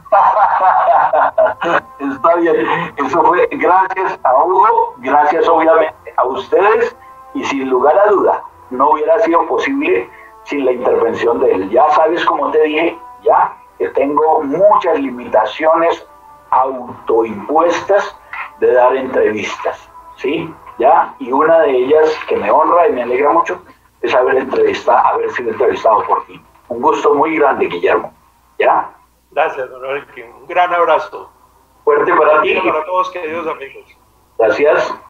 [SPEAKER 2] Está bien, eso fue gracias a Hugo, gracias obviamente a ustedes, y sin lugar a duda, no hubiera sido posible sin la intervención de él. Ya sabes, como te dije, ya que tengo muchas limitaciones autoimpuestas de dar entrevistas, ¿sí? ¿Ya? Y una de ellas que me honra y me alegra mucho es haber entrevistado, haber sido entrevistado por ti. Un gusto muy grande, Guillermo, ¿ya?
[SPEAKER 1] Gracias, don Elkin. Un gran abrazo.
[SPEAKER 2] Fuerte para ti.
[SPEAKER 1] Para todos, queridos amigos.
[SPEAKER 2] Gracias.